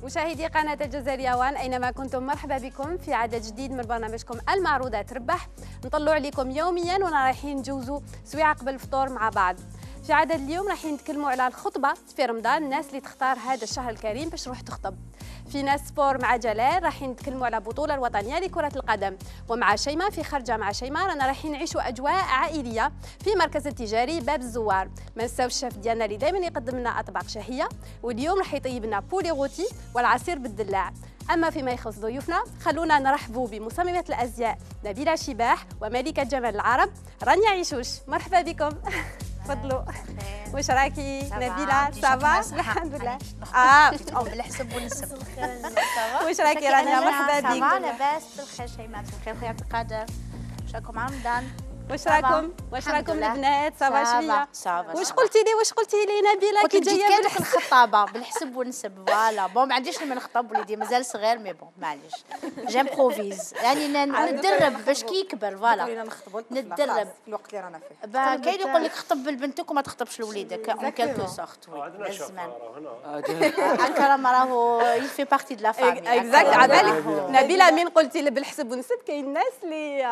مشاهدي قناة الجزائرية وان أينما كنتم، مرحبا بكم في عدد جديد من برنامجكم المعروضات ربح. نطلعوا عليكم يوميا ونا رايحين نجوزوا سويعة قبل الفطور مع بعض. في عدد اليوم رايحين نتكلموا على الخطبة في رمضان، الناس اللي تختار هذا الشهر الكريم باش تروح تخطب. في ناس سبور مع جلال رايحين نتكلموا على البطولة الوطنية لكرة القدم، ومع شيماء في خرجة مع شيماء رانا رايحين نعيشوا أجواء عائلية في مركز التجاري باب الزوار. ما نساوش الشيف ديالنا اللي دائما يقدم لنا أطباق شهية، واليوم راح يطيب لنا بولي غوتي والعصير بالدلاع. أما فيما يخص ضيوفنا خلونا نرحبوا بمصممة الأزياء نبيلة شباح وملكة جمال العرب رانيا عيشوش. مرحبا بكم. تفضلوا. واش راكي نبيلة؟ صافا الحمد لله. بالحسب والنسب. واش راكي رانيا؟ مرحبا بك. صافا لاباس بالخير شيماء بخير خويا عبد القادر. واش راكم مع رمضان؟ واش راكم البنات؟ صافا شويه؟ واش قلتي لي نبيلة كي جايه كان في الخطابه بالحسب والنسب؟ فوالا بون ما عنديش من نخطب وليدي مازال صغير مي بون معليش جامبروفيز يعني نتدرب باش كي يكبر. فوالا نتدرب في الوقت اللي رانا فيه. كاين يقول لك خطب بنتك وما تخطبش لوليدك اون كالكو سورت. عندنا الزمان اكرم راهو يفي بارتي دو لا فامي. اكزاكت. عبالك نبيلة من قلتي بالحسب والنسب كاين الناس اللي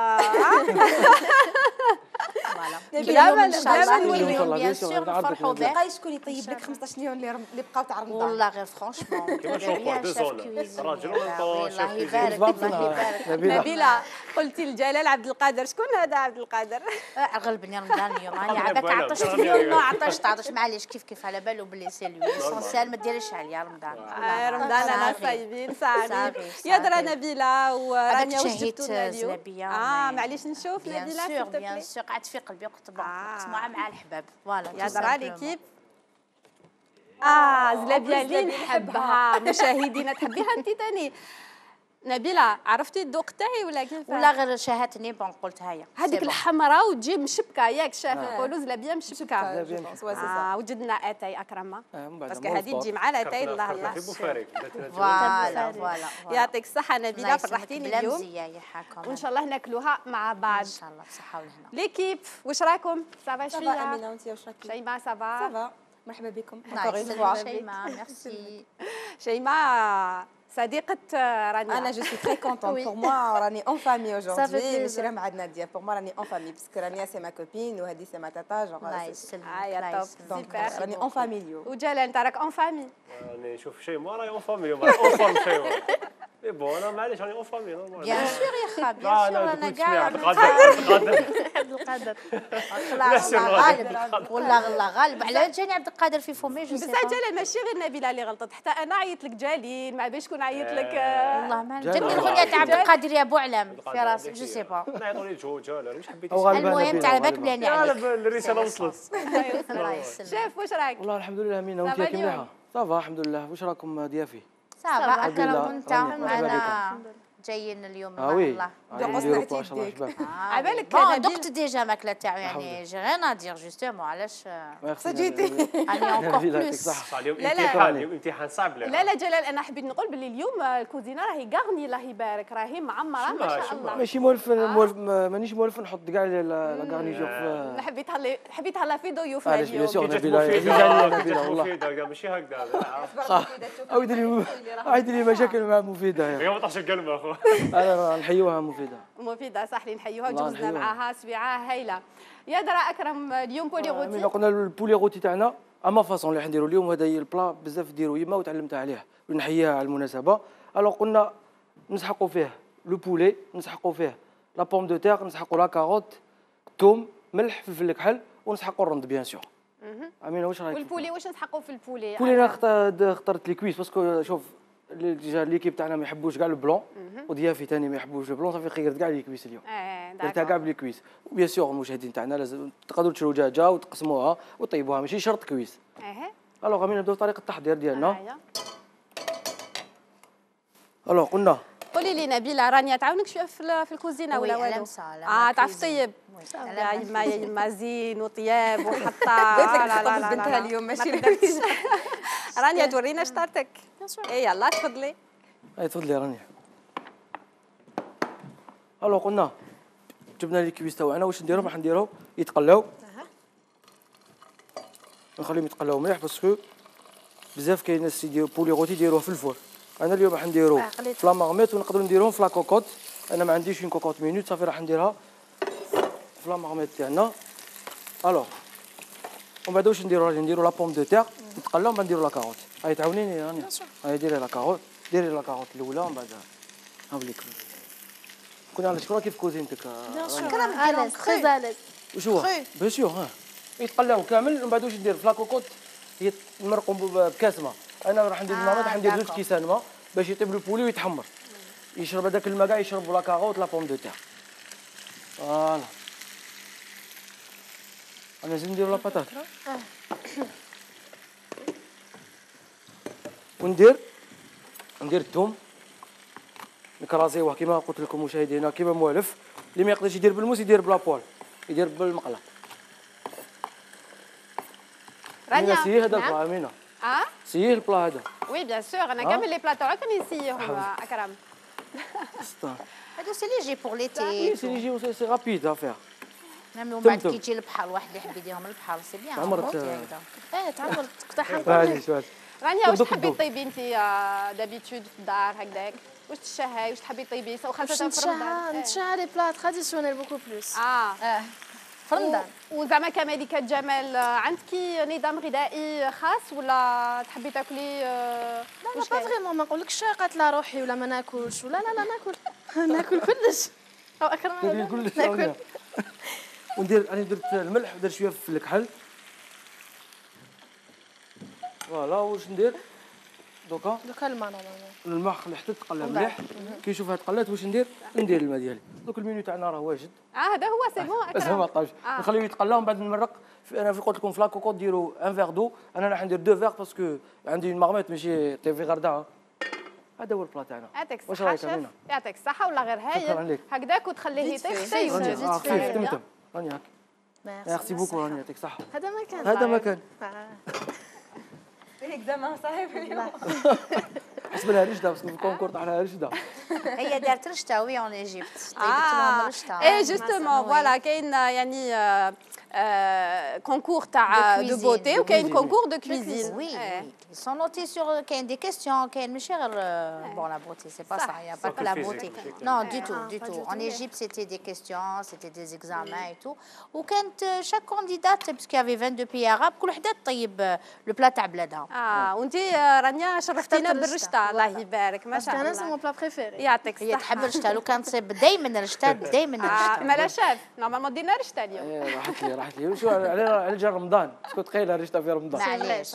بلا ما نوليو بيان سور نفرحوا به. بقى شكون يطيب لك 15 يوم اللي بقاو تاع رمضان؟ والله غير فرونشمون كيما نشوفوا دي زون راجل الله يبارك الله يبارك. نبيلة قلتي لجلال عبد القادر، شكون هذا عبد القادر؟ غلبني رمضان اليوم راني عباك عطشت اليوم. ما عطشت معليش كيف على بالو بلي سي لو اسونسيال ما ديريش عليا رمضان. رمضان انا صايمين صايمين يا درا نبيلة ورانيا واش جبتوا لنا اليوم؟ معليش نشوف نبيلة بيان سور قعدت في قلبي قلت بون نسمعها مع الحباب. فوالا يا درا ليكيب. زلابيا اللي نحبها. مشاهدينا تحبيها انت ثاني نبيلة؟ عرفتي الذوق تاعي ولا كيف؟ ولا غير شهاتني بون قلت هيا هذيك الحمراء وتجي مشبكه ياك شاف نقولوا زلابيا مشبكه. وجدنا اتاي اكرمه باسكو هذه تجي مع الاتاي. الله الله. فوالا يعطيك الصحه نبيلة، فرحتيني اليوم وان شاء الله ناكلوها مع بعض ان شاء الله بصحه والهنا. ليكيب واش راكم؟ صافا شويه؟ امينه وانت واش راكي؟ شيماء صافا؟ صافا مرحبا بكم. شيماء ميرسي. شيماء صديقة رانيا. أنا جو سوي تري كونتون بور موا راني اون فامي اجوردي ماشي راه مع نادية. بور موا راني اون فامي باسكو رانيا سي ما كوبين وهذه سي ما تاتا جونغ. الله يسلمك. يا توب دونك راني اون فامي اليوم. وجلال انت راك اون فامي؟ راني شوف شيماء راهي اون فامي اليوم اون فورم شيماء. مي بون انا معليش راني اون فامي نورمال. بيان سور يا خا بيان سور انا كاع عبد القادر عبد القادر غالب والله غالب على جاني عبد القادر في فمي. جو سي بصح جلال ماشي غير نبيلة اللي غلطت، حتى انا عيطت لك جالين ما باش شكون عيط لك. والله ما جبني الغنية تاع عبد القادر يا بوعلم في راسي جو سي با. نعيطوا لي جوجال واش حبيتي؟ المهم تاع بالك بلاني عليك. الرسالة وصلت. الله يسلمك. شاف واش راك؟ والله الحمد لله امينه وانت كي مليحه؟ صافا الحمد لله. واش راكم ضيافي؟ صافا اكرم وانت معنا جايين اليوم الله. عبالك دقت ديجا ماكله تاعو يعني جي غير نادير جوستومون علاش جيتي راني اونكور بلوس. اليوم امتحان صعب. لا جلال انا حبيت نقول باللي اليوم الكوزينه راهي غارني الله يبارك راهي معمره ما شاء الله. ماشي مولف مانيش مولف نحط كاع لا غارنيجور حبيتها لا في ضيوفنا اليوم. بيان سور نبيلة والله ماشي هكذا. عاودي لي مشاكل مع مفيدة. هي ما طاحش الكلمه اخو. انا نحيوها مفيدة صح اللي نحيوها وجوزنا معاها سويعه هايله. يا درا اكرم اليوم بولي غوتي. قلنا البولي غوتي تاعنا اما فاصون اللي حنديروا اليوم. هذا هي البلا بزاف ديروا يما وتعلمتها عليه ونحييها على المناسبه. الوغ قلنا نسحقوا فيه لو بولي، نسحقوا فيه لا بوم دو تيغ، نسحقوا لا كاروت، توم، ملح، فلفل الكحل، ونسحقوا الرند بيان سور. امينه واش رايك؟ والبولي واش نسحقوا في البولي؟ البولي انا اخترت لي كويس باسكو شوف ليكيب تاعنا ما يحبوش كاع البلون وضيافي ثاني ما يحبوش البلون. صافي خيرت كاع لي كويس اليوم. درتها كاع بلي كويس. وبيان سور المشاهدين تاعنا لازم تقدروا تشروا دجاجه وتقسموها وطيبوها ماشي شرط كويس. الوغ غادي نبداو طريقه التحضير ديالنا. الوغ قلنا قولي لي نبيلة رانيا تعاونك شويه في الكوزينه ولا والو؟ تعرف طيب يا يما زين وطياب وحطه. قلت لك تخطب بنتها اليوم ماشي رانيا تورينا شطارتك. اي يلا تفضلي. اي تفضلي رانيا. الوغ قلنا جبنا لي كويس تاعنا واش نديرو؟ راح نديرو يتقلاو. نخليهم يتقلاو مليح باسكو بزاف كاين ناس يديروا بولي غوتي يديروه في الفور انا اليوم راح نديرو في لا مارميت ونقدروا نديروهم في لا كوكوط. انا ما عنديش اون كوكوط مينوت صافي راح نديرها في لا مارميت تاعنا. الوغ ومن بعد واش نديرو؟ راجي نديرو لا بوم دو تيغ نتقلاو ومن بعد نديرو لا كاروت. هاي تعاونيني رانيا. هاي ديري لا كاروت، ديري لا كاروت الاولى ومن بعد هاوليك. كنا على شكون كيف كوزينتك؟ اليز تري اليز. واش هو؟ بيان سور ها يتقلاو كامل ومن بعد واش ندير في لا كوكوط هي نمرقوا بكاس ماء. انا راح ندير المرات راح ندير 2 كيسان ماء باش يطيب لو بولي ويتحمر، يشرب هذاك الماء كاع يشرب لا كاروت لا بوم دو تيغ. فوالا انا نزيد ندير لا بطاط وندير الثوم نكرازيوه كيما قلت لكم مشاهدينا كيما موالف. اللي ما يقدرش يدير بالموس يدير بلا بوال، يدير بالمقله. رانيا سييه هذا البلا امينه. سييه البلا هذا. وي بيان سور انا كامل لي بلا تاعك راني نسيهم اكرم. هادو سي ليجي بور ليتي. سي ليجي سي رابيد افير. نعم ومن بعد كي يجي البحر واحد اللي يحب يديرهم البحر سي بيان. عمرت تعمرت تقطعها. معليش رانيا واش تحبي طيبي انت دابيتود في الدار هكذاك؟ واش تشهي واش تحبي طيبي خاصه في رمضان؟ نتشهى لي بلا تراديسيونيل بوكو بلوس. في رمضان. وزعما كملكة جمال عندك نظام غذائي خاص ولا تحبي تاكلي؟ لا با فريمون ما نقولكش قاتله روحي ولا ما ناكلش ولا لا ناكل ناكل كلش. او اكرم كلش ناكل. وندير انا درت الملح ودرت شويه في الكحل. فوالا واش ندير دوكا الماء نورمالمون. الماء خلي حتى تقلى مليح. كي نشوفها تقلات واش ندير؟ ندير الماء ديالي. دوك المينو تاعنا راه واجد. هذا هو سي بون بس ما طابش. نخليو يتقلى ومن بعد نمرق. انا قلت لكم في لا كوكوط ديروا ان فيغ دو، انا راح ندير 2 فيغ باسكو عندي اون مارميت ماشي تيفي غرداء. هذا هو البلا تاعنا. يعطيك واش الصحة رايك امينه؟ يعطيك الصحة ولا غير هايل هكذاك وتخليه يطيب حتى يوجد. خفيف تمتم. راني هاك. ميرسي بوكو راني يعطيك الصحة. هذا ما كان. هذا ما كان. اكزامان صحيح اليوم. حسب لها رشده باسكو في الكونكور طاح لها رشده. هي دارت رشته وي اون ايجيبت. طيبت لهم رشته. اي جوستومون فوالا كاين يعني كونكور تاع دو بوتي وكاين كونكور دو كويزين. وي سون نوتي سور كاين دي كيستيون كاين ماشي غير بون لا بوتي سي با سا يا با كو لا بوتي نو دو تو دو تو اون ايجيبت سيتي دي كيستيون سيتي دي زيكزامان اي تو وكانت شاك كونديدات باسكو يافي 22 بي عرب كل وحده طيب لو بلا تاع بلادها. وانت رانيا شرفتينا بالرشته الله يبارك ما شاء الله. انا سي مون بلا بريفيري. يعطيك هي الصحة. تحب الرشته لو كان تصيب دائما الرشته دائما الرشته. مالا شاف نورمالمون دينا رشته اليوم. راحت لي وشو على جا رمضان باسكو تخيل رشته في رمضان. معليش.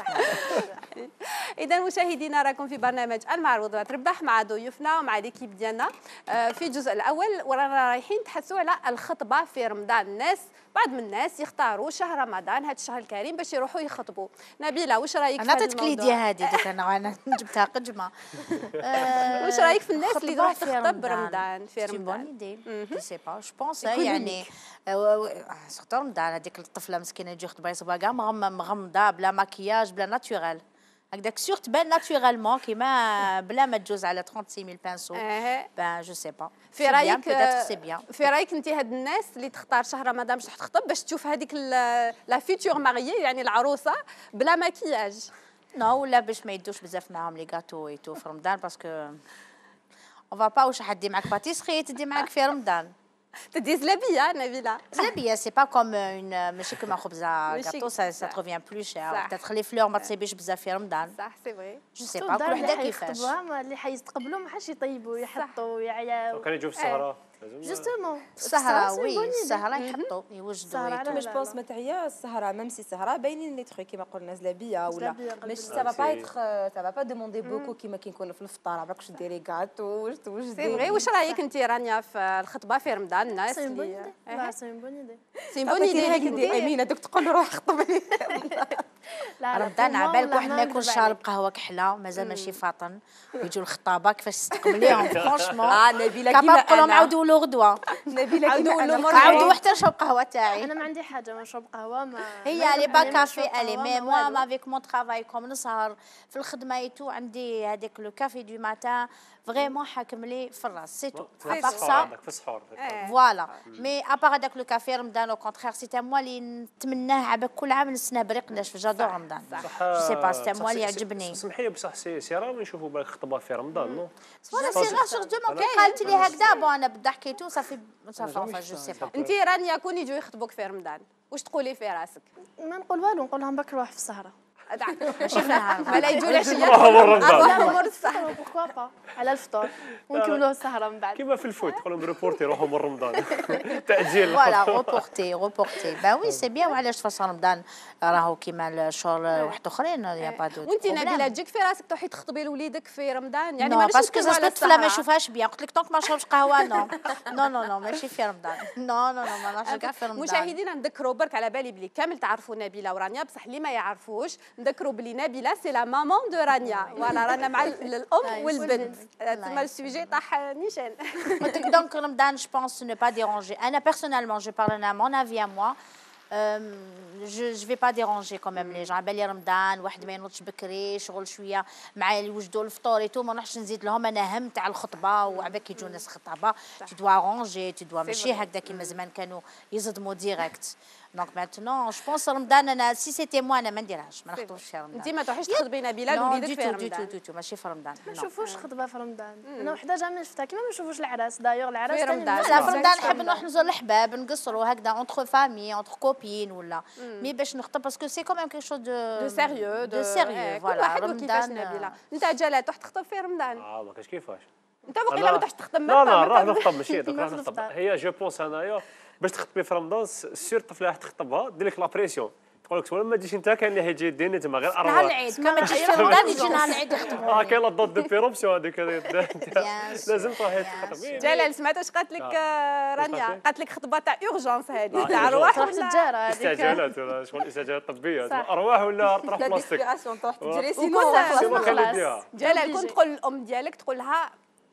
اذا مشاهدينا راكم في برنامج المعروض تربح مع ضيوفنا ومع ليكيب ديالنا. في الجزء الاول ورانا رايحين نتحدثوا على الخطبه في رمضان. الناس بعض من الناس يختاروا شهر رمضان هذا الشهر الكريم باش يروحوا يخطبوا. نبيله واش رايك في هذا الموضوع؟ انا تقليديه هذه ديك انا جبتها قجمه. واش رايك في الناس اللي تروح تخطب برمضان في رمضان؟ بون ايدي جو سي با جو بونس يعني سورتو رمضان هذيك الطفله مسكينه تجي خطبه يصبها كاع مغمضه بلا ماكياج بلا ناتورال هكذاك سيغ تبان ناتورالمون كيما بلا ما تجوز على 36000 بانسو. بان جو سي با في رايك انت هاد الناس اللي تختار شهر رمضان باش تخطب باش تشوف هذيك لا فيتور ماريي يعني العروسه بلا ماكياج؟ نو ولا باش ما يدوش بزاف معاهم لي غاتو اي تو في رمضان باسكو اون فا با واش حدي معاك باتيسري تدي معاك في رمضان تدي زلابيه نبيله. زلابيه سي با كوم اون ماشي كيما خبزه غاتو سا تروفيان بلو شير تخلي فلور ما تصيبيش بزاف في رمضان. صح سي فري. جو سي با كل وحده كيفاش اللي حيستقبلوا ما حاش يطيبوا يحطوا يعياو. كان يجوا في السهره جوستومون السهره وي السهره يحطوا يوجدوا مي جو بونس ما تعيا السهره ميم سي السهره باينين لي تخوي كيما قلنا زلابيه ولا مش سا با ايتر سا با با دوموندي بوكو كيما كيكون في الفطار عباك واش ديري غاتو واش سي فري. واش رايك انت رانيا في الخطبه في رمضان الناس اللي لا سي بون ايدي سي بون ايدي امينه دوك تقول له روح خطب لي. رمضان عبالك واحد ما يكون شارب قهوه كحله مازال ماشي فاطن ويجوا الخطابه كيفاش تستقبليهم فرونشمون نبيله كيما نقولوا نعاودوا نقولوا غدوه نبيله عاودوا حتى نشرب قهوه تاعي. انا ما عندي حاجه ما نشرب قهوه ما هي لي با كافي الي مي موا مافيك مون ترافاي كوم نسهر في الخدمه ايتو عندي هذاك لو كافي دو ماتان فريمون حاكم لي في الراس سي تو ابار سا في السحور فوالا مي ابار هذاك لو كافي رمضان او كونتخيغ سيتي موا اللي نتمناه عبا كل عام نسنى بريق ناشف جادور رمضان جو سي با سيتي موا اللي يعجبني. سمحي لي بصح سي راه نشوفوا بالك خطبه في رمضان نو فوالا سي راه سورتو قالت لي هكذا بون انا بالضحك ايتو صافي جو سي با. انت رانيا كون يجوا يخطبوك في رمضان واش تقولي في راسك؟ ما نقول والو نقول لهم برك روح في السهره ماشي في النهار ولا يجوا لي عشيه لا مور السهره بوركوا با على الفطور ونكملوا السهره من بعد كيما في الفوت تقول لهم ريبورتي روحوا من رمضان تاجيل فوالا روبورتي با وي سي بيان. وعلاش فاش رمضان راهو كيما الشهور واحد اخرين يا با دو. وانت نبيله تجيك في راسك تروحي تخطبي لوليدك في رمضان يعني ما باسكو زعما الطفله ما نشوفهاش بيان قلت لك طونك ما نشربش قهوه نو ماشي في رمضان نو ما نشربش كاع في رمضان. مشاهدينا نذكروا برك على بالي بلي كامل تعرفوا نبيله ورانيا بصح اللي ما يعرفوش نذكروا بلي نبيله سي لا مامون دو رانيا فوالا رانا مع الام والبنت تما السوجي طاح نيشان. دونك رمضان جو بونس ne pas déranger. انا personnellement je parle à mon avis à moi je vais pas déranger quand même les gens. بالي رمضان واحد ما ينوضش بكري شغل شويه مع يوجدوا الفطور ايتو ما نروحش نزيد لهم انا هم تاع الخطبه وعباك يجوا الناس خطابه tu dois ranger tu dois ماشي هكذا كيما زمان كانوا يصدموا ديريكت. دونك ماتنون جو بونس رمضان انا سي سيتي مو انا ما نديرهاش ما نخطبش في رمضان. انت ما تروحيش تخطبي نبيله لوليدك في رمضان؟ دو ماشي في رمضان. ما نشوفوش خطبه في رمضان. انا وحده جامي شفتها كيما ما نشوفوش العراس دايوغ العراس في رمضان. لا في رمضان نحب نروح نزور الحباب نقصروا هكذا اونتر فامي اونتر كوبين ولا مي باش نخطب باسكو سي كوميم كيك شو دو سيريو فوالا. كل واحد وكيفاش نبيله. انت جلال تروح تخطب في رمضان؟ ما كاش كيفاش انت وقيلا ما تروحش تخطب لا نروح نخطب ماشي دوك راح نخطب. هي جو بونس انايا باش تخطبي في رمضان سير الطفله راح تخطبها دير لك لا بريسيون تقول لك ما تجيش انت كان اللي هيجي يديني تما غير نهار العيد ما تجيش في رمضان يجي نهار العيد يخطبوا. كاين لا دوت دو بيروبسيون هذيك لازم تروحي تخطبي. جلال سمعت واش قالت لك رانيا؟ قالت لك خطبه تاع اورجونس هذه تاع ارواح تروح تتجارى هذيك استعجالات ولا شغل استعجالات طبيه ارواح ولا تروح لا بلاستيك ديسبيراسيون تروح تجري سينو خلاص. جلال كنت تقول الام ديالك تقول لها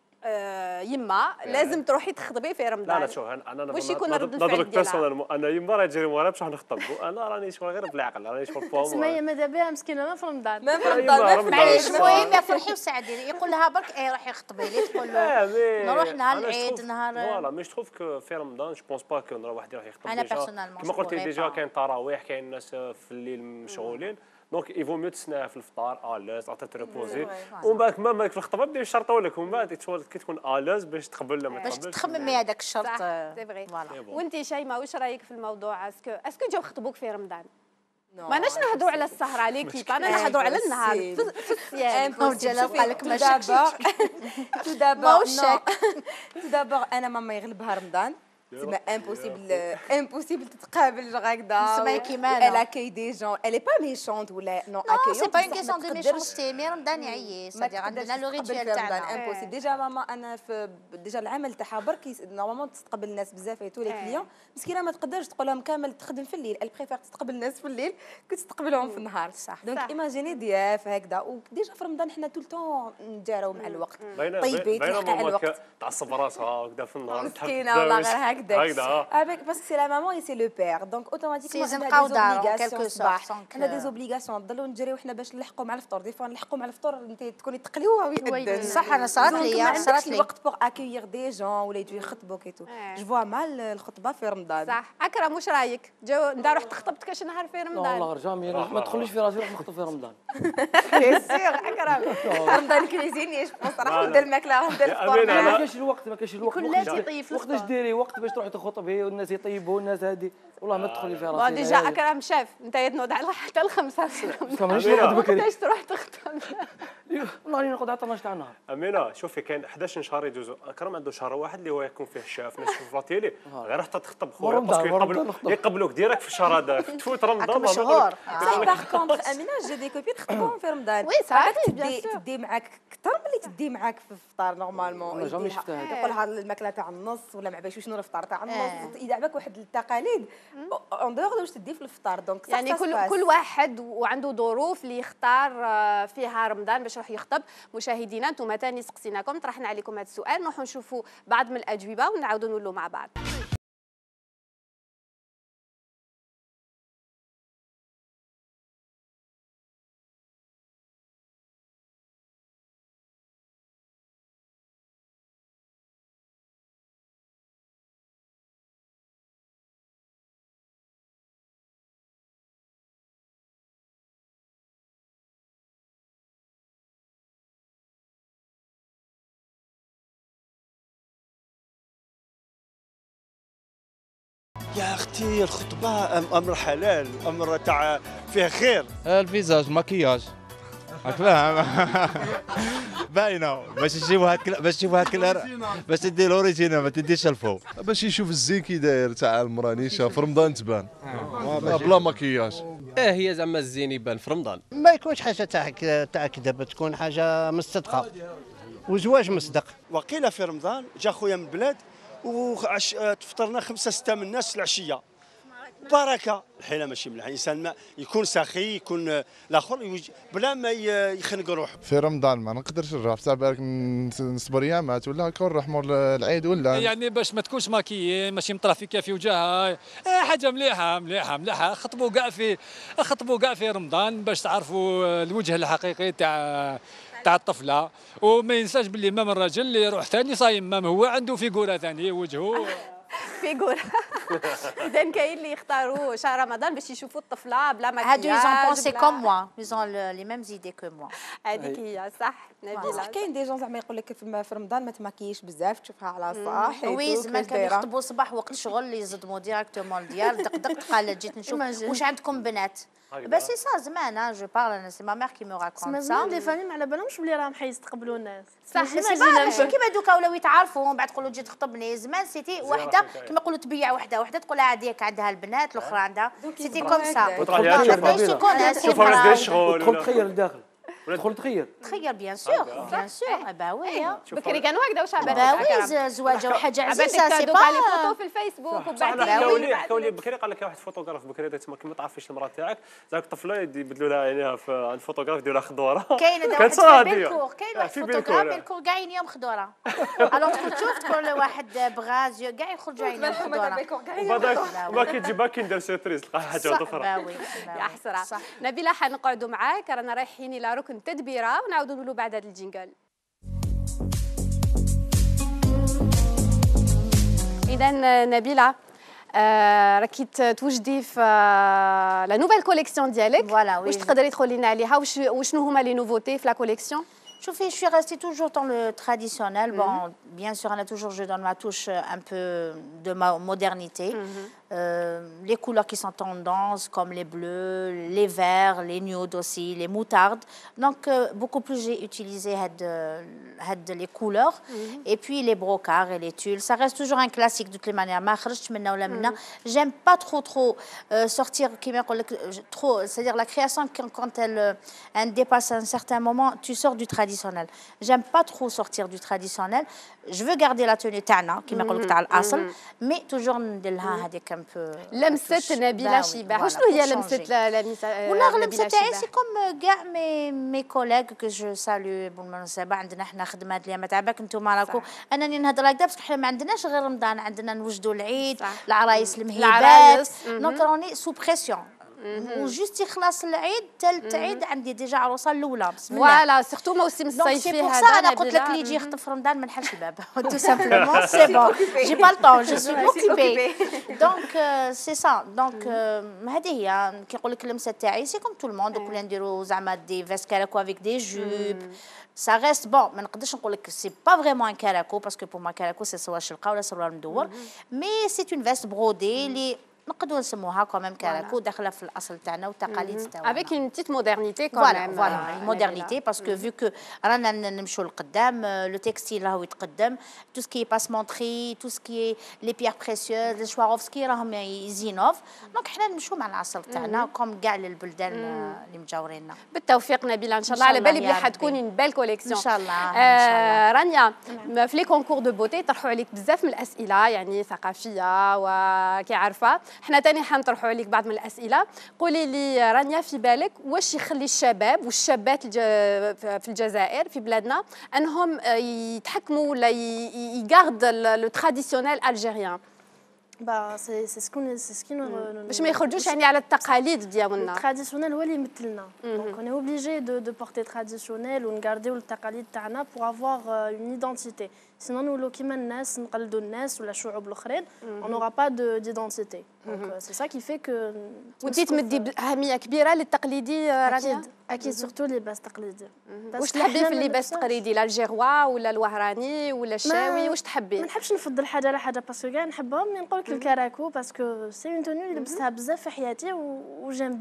يما لازم تروحي تخطبي في رمضان. لا شوف انا واش يكون رد الفعل نضرب ديالها؟ بيرسونيل انا يما راه تجري موراي باش نخطب انا راني شغل غير بالعقل راني شغل بوام. سميه ماذا بها مسكينه ما في رمضان. ما في رمضان معليش المهم يفرحي وسعدي يقول لها برك روحي خطبي لي تقول له نروح نهار العيد نهار فوالا مي جو كو في رمضان جو بونس با كو واحد يروح يخطب. انا بيرسونيلمون كما قلتي ديجا كاين تراويح كاين الناس في الليل مشغولين دونك ايفو ميو تسناها في الفطار الاز تريبوزي ومن بعد مالك في الخطبه بداو يشرطوا لك ومن بعد كي تكون الاز باش تقبل ولا ما باش تقبلش تخممي هذاك الشرط. سي فغي. وانت شيماء واش رايك في الموضوع؟ اسكو جاو خطبوك في رمضان؟ ماناش نهضروا على السهره عليك انا نهضروا على النهار في الصيام. جلال قال لك ما شكش تو دابور تو دابور انا ماما يغلبها رمضان تما امبوسيبل تتقابل هكذا سمعي كيما elle accueille des gens elle est pas méchante ولا non accueillante سي با اون كيسيون دو ميشونتي مي رمضان يعيي سادير عندنا لو ريتوال تاعنا امبوسيبل ديجا ماما انا في ديجا العمل تاعها برك نورمالمون تستقبل الناس بزاف اي تو لي كليون مسكينه ما تقدرش تقول لهم كامل تخدم في الليل البريفير تستقبل الناس في الليل كنت تستقبلهم في النهار صح. دونك ايماجيني ضياف هكذا وديجا في رمضان حنا طول طون نجاراو مع الوقت طيبي تلحق على الوقت تعصب راسها هكذا في النهار مسكينه والله غير هكذا avec parce que c'est la maman et c'est le père donc automatiquement on a des obligations نضلوا نجريو حنا باش نلحقوا مع الفطور دي فوا نلحقوا مع الفطور انت تكوني تقليوها ويأذن صح. انا صارت لي الوقت بور اكيير دي جون ولا يجوا يخطبوك ايتو جو فوا مال الخطبه في رمضان. صح. اكرم واش رايك؟ انت رحت خطبت كاش نهار في رمضان؟ والله جامي ما تدخليش في راسي نروح نخطب في رمضان. سيغ اكرم رمضان كريزيني صراحه ندير الماكله ندير الفطور ما كاينش الوقت كلها تيطيب في وقت باش ديري وقت باش تروحي تخطبي والناس يطيبوا الناس هذه والله ما تدخلي في راسي. ديجا اكرم شاف انت تنوض على حتى الخمسه مانيش نقعد بكري كيفاش تروح تخطب؟ والله راني نقعد على 12 تاع النهار. امينه شوفي كاين 11 شهر يدوزوا اكرم عنده شهر واحد اللي هو يكون فيه شاف ناس في التيلي غير حتى تخطب خويا باسكو يقبلوك ديريكت في الشهر هذا تفوت رمضان باغ كونتر امينه جي دي كوبين خطبوهم في رمضان وي صح تدي معاك كثر من اللي تدي معاك في الفطار نورمالمون؟ انا جامي شفتها هذه. يقول لها الماكله تاع النص ولا ما عرفتش شنو الفطار تاع النص. اذا عباك واحد التقاليد اون دور واش تدي في الفطار. دونك يعني كل واحد وعنده ظروف اللي يختار فيها رمضان باش يروح يخطب. مشاهدينا انتم ثاني سقسيناكم طرحنا عليكم هذا السؤال، نروحوا نشوفوا بعض من الاجوبه ونعاودوا نولوا مع بعض. يا اختي الخطبه امر حلال، امر تاع فيه خير. الفيزاج مكياج راك فاهم باينه باش تجيبوا هاد باش تدي الاوريجينال ما تديش الفو، باش يشوف الزين كي داير تاع المرانيشه في رمضان تبان بلا مكياج. هي زعما الزين يبان في رمضان، ما يكونش حاجه تاع كذب، تكون حاجه مصدقه وزواج مصدق. وقيل في رمضان جا خويا من البلاد وتفطرنا 5 6 من الناس العشيه بركه. الحين ماشي مليح الانسان ما يكون سخي، يكون الاخر بلا ما يخنق روحه. في رمضان ما نقدرش نروح بصح بالك نصبر يامات ولا كون نروح مور العيد ولا يعني باش ما تكونش ماكيي ماشي مطرافيكه في وجهها. حاجه مليحه خطبوا كاع في رمضان باش تعرفوا الوجه الحقيقي تاع الطفله. وما ينساش باللي مام الراجل اللي يروح ثاني صايم مام هو عنده فيغوره ثاني وجهه فيغور. اذا كاين اللي يختاروا شهر رمضان باش يشوفوا الطفله بلا مكياج. هادو ils ont pensé comme moi, ils ont les mêmes idées que moi. هذيك هي صح نبيله. كاين دي جون زعما يقول لك في رمضان ما تماكيش بزاف، تشوفها على صاحي. وي زعما كانوا يخطبوا صباح وقت الشغل اللي يصدموا ديراكتومون الديار دق قال جيت نشوف واش عندكم بنات. بس سي سا زمان جو بارل سي ما مير كي مو راكونت سا. لي فامي ما على بالهمش بلي راهم حيستقبلوا الناس. صح ماشي كيما دوكا ولاو يتعارفوا ومن بعد تقولوا تجي تخطبني. زمان سيتي وحده كيما يقولوا تبيع وحده تقول هذيك عندها البنات الاخرى عندها سيتي كوم سا. شوفوا الناس ديال الشغل تدخل تخير لداخل تدخل تخير بيان سور با وي. بكري كانوا هكذا واش عبالك؟ با وي زواجه وحاجه عزيزه سي با على فوتو في الفيسبوك وبعد حكاو لي بكري قال لك واحد فوتوغراف بكري تما كي ما تعرفيش المراه تاعك ذاك الطفله يبدلوا لها عينيها عند الفوتوغراف يديروا لها خضوره. كاين واحد في فوتوغراف بالكور كاع عينيهم خضوره. الوغ تقول تشوف تقول واحد بغاز كاع يخرجوا عينيهم خضوره. وما كيجي باكي ندير سيربريز تلقى حاجه اخرى. يا حسره. نبيله حنقعدوا معاك رانا رايحين الى ركن التدبيره ونعاودوا نقولوا بعد هذا الجينجل. اذا نبيله راكي توجدي في لا نوفيل كوليكسيون ديالك. واش تقدري تقولي لنا عليها وشنو هما لي نوفوتي في لا كوليكسيون؟ Je suis restée toujours dans le traditionnel. Bon, bien sûr, je donne ma touche un peu de modernité. Les couleurs qui sont tendances, comme les bleus, les verts, les nudes aussi, les moutardes. Donc, beaucoup plus j'ai utilisé les couleurs. Et puis, les brocards et les tulles. Ça reste toujours un classique de toutes les manières. J'aime pas trop sortir, trop, c'est-à-dire la création, quand elle dépasse un certain moment, tu sors du traditionnel. J'aime pas trop sortir du traditionnel. Je veux garder la tenue تاعنا كيما يقول لك تاع الاصل مي توجور ندير لها هذيك ان بو لمسه نبيله شيباح. وشنو هي لمسه والله اللمسه تاعي سي كوم كاع مي كوليغ كو جو سالو بالمناسبه. عندنا حنا خدمه اليوم تاع بالك انتم راكم انني نهضر هكذا باسكو حنا ما عندناش غير رمضان، عندنا نوجدوا العيد العرايس المهيبات دونك راني سو بريسيون. وجوست يخلص العيد ثالث عيد عندي ديجا عروسه الاولى بسم الله. فوالا سيرتو موسم الصيف فيه هذا. انا قلت لك اللي يجي يخطب في رمضان ما نحلش الباب تو سامبلومون سي بون جي با الطون جو سوي اوكيبي دونك سي سا. دونك هذه هي كيقول لك اللمسه تاعي سي كوم تو الموند. كلنا نديروا زعما دي فيست كاراكو افيك دي جوب. Ça reste bon, ما نقدرش نقول لك سي با فريمون ان كاراكو باسكو بور ما كاراكو سي سوا شلقه ولا سروال مدور. مي سي اون فيست برودي اللي نقدروا نسموها كوميم كراكو داخله في الاصل تاعنا والتقاليد تاعنا افيك اون بتيت مودرنيتي كوميم فوالا المودرنيتي باسكو فيو كو رانا نمشوا لقدام لو تكستيل راهو يتقدم تو سكي باسمونتري تو سكي لي بيير بريسيوز لي شواروفسكي راهم يزينوف دونك حنا نمشوا مع العصر تاعنا كوم كاع البلدان اللي مجاوريننا. بالتوفيق نبيله ان شاء الله، على بالي بلي حتكون اون بيل كوليكسيون ان شاء الله. رانيا في لي كونكور دو بوتي طرحوا عليك بزاف من الاسئله يعني ثقافيه وكي عارفه، حنا تاني حنطرحوا عليك بعض من الاسئله. قولي لي رانيا في بالك واش يخلي الشباب والشابات في الجزائر في بلادنا انهم يتحكموا ولا يغارد لو تراديسيونيل الجيريان؟ با سي سكي باش ما يخرجوش يعني على التقاليد ديالنا. التراديسيونيل هو اللي يمثلنا، دونك اون اوبليجي دو بورتي تراديسيونيل ونغارديو التقاليد تاعنا بور افوار اون ايدنتيتي، سينو نولو كيما الناس نقلدوا الناس ولا الشعوب الاخرين اون نورا با ديدونتيتي. دونك سي سا كي في كو وانتي تمدي اهميه كبيره للتقليدي رانيا؟ اكيد سورتو لباس تقليدي. واش تحبي في اللباس التقليدي؟ لا الجيروا ولا الوهراني ولا الشاوي؟ واش تحبي؟ ما نحبش نفضل حاجه على حاجه باسكو كاع نحبهم، مي نقول لك الكراكو باسكو سي اون توني اللي لبستها بزاف في حياتي و جيم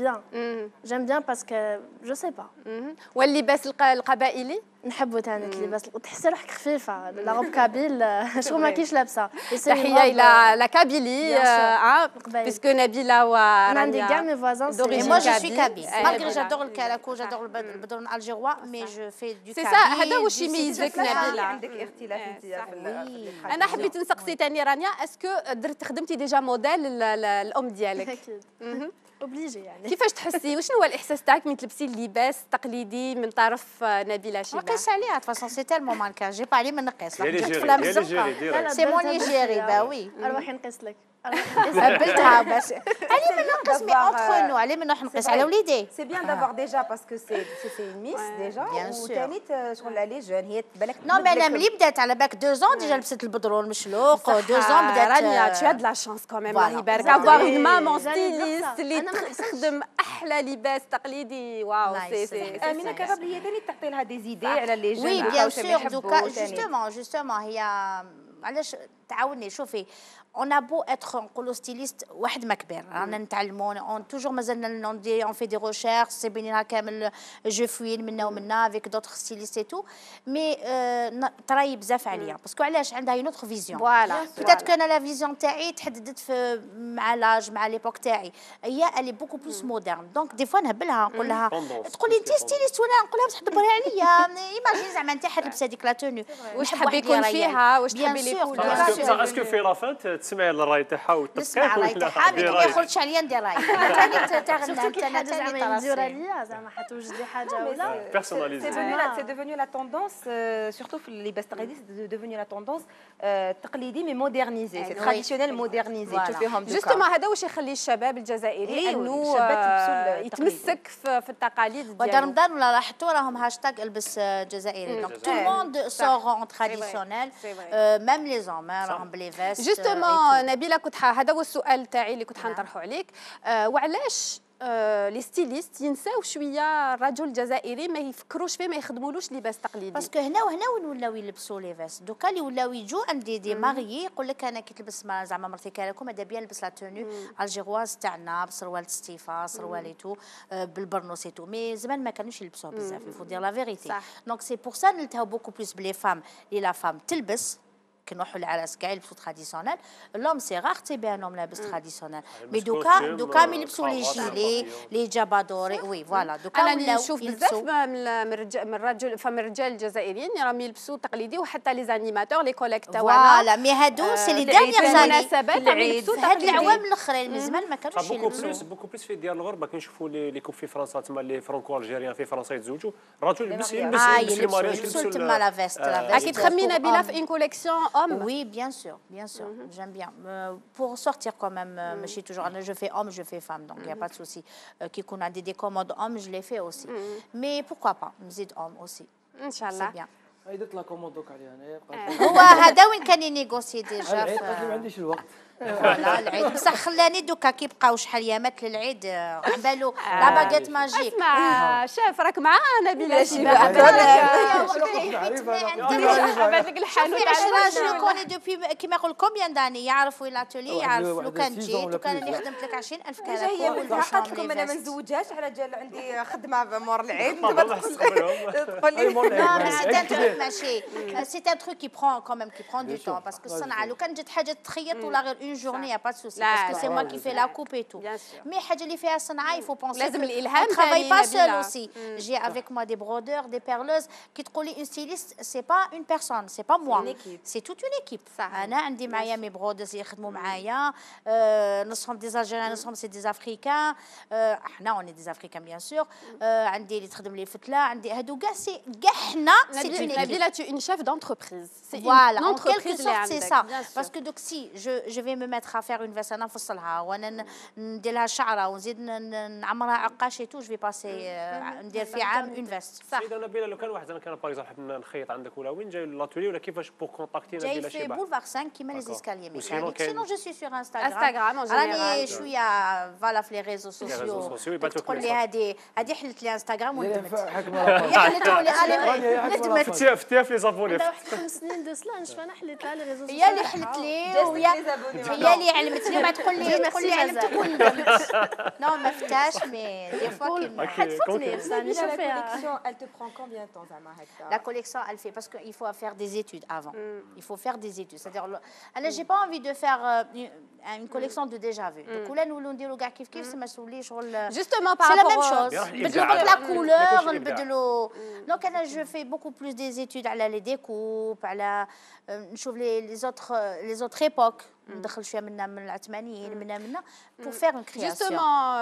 بيان باسكو جو سي با. واللباس القبائلي نحبو تاني اللباس، تحسي روحك خفيفه لا روب كابيل شغل ما كيش لابسه. تحيه الى لا كابيلي باسكو نبيله ورانيا عندي كاع مي فوازان دوريجين موا جو سوي كابيل مالغري جادور الكراكو جادور البدرون الجيروا مي جو في دو كابيل. سي هذا واش يميزك نبيله. عندك اختلاف انت في انا حبيت نسقسي ثاني رانيا، اسكو خدمتي ديجا موديل الام ديالك؟ اكيد اوبليجي يعني. كيفاش تحسي وشنو هو الاحساس تاعك من تلبسي اللباس التقليدي من طرف نبيله شيبه؟ نقيس عليها فاصون سي تالمون مانكان جي با علي من نقيس طفله من الزنقه سي مون نيجيري باوي اروحي نقيس لك قبلتها بس علي من نقص مي اونتر نو علي من نقيس على وليدي. سي بيان دافوار ديجا باسكو سي اون ميس ديجا وثاني شغل علي جون هي بالك نو مي انا ملي بدات على بالك 2 ans ديجا لبست البدرون مشلوق 2 ans بدات رانيا تو هاد لا شانس كوميم الله يبارك افوار اون مامون ستيليست اللي تخدم احلى لباس تقليدي. واو سي امينه كرب هي ثاني تعطي لها دي زيدي على لي جون. وي بيان سور دوكا جوستومون هي علاش تعاوني شوفي اون ابو اتر نقولوا ستيليست واحد ما كبير رانا نتعلموا اون توجور مازلنا ندي اون في دي ريشيرش سي بينها كامل جو فوين منا ومنا افيك دوطخ ستيليست اي تو مي تراي بزاف عليا باسكو علاش عندها اون اوتر فيزيون. فوالا بيتيت كو انا لا فيزيون تاعي تحددت في مع لاج مع ليبوك تاعي هي الي بوكو بلوس مودرن دونك دي فوا نهبلها نقول لها تقول لي انت ستيليست ولا نقول لها بصح دبري عليا ايماجيني زعما انت حد لبسه هذيك لا توني واش تحبي يكون فيها واش تحبي لي يكون اسكو في لافانت تسمعي الراي تاعها وتبقى نسمع الراي تاعها مي ما يخرجش عليا ندير راي ثاني تاع حاجه زعما يدير عليا زعما حتوجدي حاجه ولا بيرسوناليزي. سي devenu la tendance surtout في اللباس التقليدي سي devenu la tendance تقليدي مي مودرنيزي سي تراديسيونيل مودرنيزي تشوفيهم دوكا جوستومون هذا واش يخلي الشباب الجزائري انه يتمسك في التقاليد ديالو. رمضان ولا لاحظتوا راهم هاشتاغ البس جزائري دونك تو الموند سور اون تراديسيونيل ميم لي زوم راهم بلي فيست. جوستومون نبيله كنت هذا هو السؤال تاعي اللي كنت حنطرحه عليك. وعلاش لي ستيليست ينساو شويه الرجل الجزائري ما يفكروش فيه ما يخدمولوش لباس تقليدي؟ باسكو هنا وهنا وين ولاو يلبسوا لي فيست دوكا اللي ولاو يجوا عندي دي ماريي يقول لك انا كي تلبس زعما مرتي كراكم ماذا بيا نلبس لا توني الجيرواز تاعنا بسروال ستيفا سروال تو بالبرنوس تو مي زمان ما كانوش يلبسوها بزاف يفو دير لا فيريتي دونك سي بور سا نلتهاو بوكو بلوس بلي فام لي لا فام تلبس كي نروحوا للعراس كاع يلبسوا تراديسيونيل لوم سي راغ تبان لهم لابس تراديسيونيل مي دوكا مي يلبسوا لي جيلي لي جابادوري وي فوالا دوكا انا نشوف بزاف من الرجال الجزائريين راهم يلبسوا تقليدي وحتى لي زانيماتور لي كوليكت فوالا مي هادو سي لي دانيير المناسبات يلبسوا هاد العوام الاخرين من زمان ما كانوش يلبسوا بوكو بليس في ديال الغربه كنشوفوا لي كوب في فرنسا تما لي فرانكو الجيريان في فرنسا يتزوجوا الرجل يلبس في مارياج يلبسوا تما لا فيست اكيد خمينا بلا في ان كوليكسيون homme. Oui, bien sûr, j'aime bien. Pour sortir quand même, je suis toujours, je fais homme, je fais femme, donc il n'y a pas de souci. Qui qu'on a des commandes hommes, je les fais aussi. Mais pourquoi pas, نزيد homme aussi. Inch'Allah. C'est bien. هاي درت لا كوموند دوك عليها انايا هو هذا وين كان ينيغوسي ديجا ما عنديش الوقت فوالا العيد بصح خلاني دوكا كي بقاو شحال يامات للعيد عم بالو لا باغيت ماجيك. اسمع شاف راك معانا نبيله شيبه هذاك الحانوت تاع جو كوني دوبي كيما يقول كومبيان داني يعرف وين لاتولي يعرف لو كان جيت وكان اللي خدمت لك 20000 كان هي قالت لكم انا ما نزوجهاش على جال عندي خدمه مور العيد تقول لي لا سي ان تروك ماشي سي ان تروك كي برون كون ميم كي برون دو طون باسكو الصنعه لو كان جات حاجه تخيط ولا غير اون جورني با سوسي باسكو سي موا كي في لا كوب اي تو مي حاجه اللي فيها صنعه يفو بونسي لازم الالهام travaille pas seul aussi. J'ai avec moi des brodeurs, des perleuses qui تقول لي une styliste c'est pas une personne, c'est pas moi. C'est toute une équipe. أنا عندي معايا مي برودرز اللي يخدموا معايا نصهم دي الجيريان نصهم سي دي افريكان احنا اوني دي افريكان بيان سور عندي اللي تخدم لي فتله عندي هادو كاع سي كاع حنا سي اون équipe. Nabila, tu es une chef d'entreprise. C'est une entreprise en quelque sorte c'est ça. Parce que donc si je vais me mettre à faire une veste انا نفصلها وانا ندير لها شعره ونزيد نعمرها عقاش et tout je vais passer ندير في عام اون فيست. صح. سيدة نبيلة لو كان واحد زعما كان باغ اكزومبل حاب نخيط عندك ولا وين جاي لاتولي ولا كيفاش بور كونتاكتي نبيلة شيبه؟ جاي في بولفار 5 كيما لي زيسكاليي مي سينو جو سوي سور انستغرام. انستغرام راني شويه فوالا في لي ريزو سوسيو تقول لي هذه حلت لي انستغرام وندمت. حلت لي ندمت. فتيها في لي زابوني. واحد 5 سنين دو سلا نشوف انا حليت لها لي ريزو هي اللي حلت لي هي اللي علمتني ما تقول لي علمتك وندمت. نو ما فتاش مي دي فوا حتفوتني ثاني شوف فيها. Elle te prend combien de temps زعما هكذا؟ La collection, elle fait parce qu'il faut faire des études avant. Il faut faire des études. C'est-à-dire, j'ai pas envie de faire une collection de déjà vu. Donc, là, nous نديرو كاع كيف كيف ما سوليش شغل. Justement par rapport. C'est la même chose. نبدلو la couleur, نبدلو. Donc, أنا je fais beaucoup plus des études على les découpes, على نشوف les autres époques. ندخل شويه من العثمانيين منا pour faire une création. Justement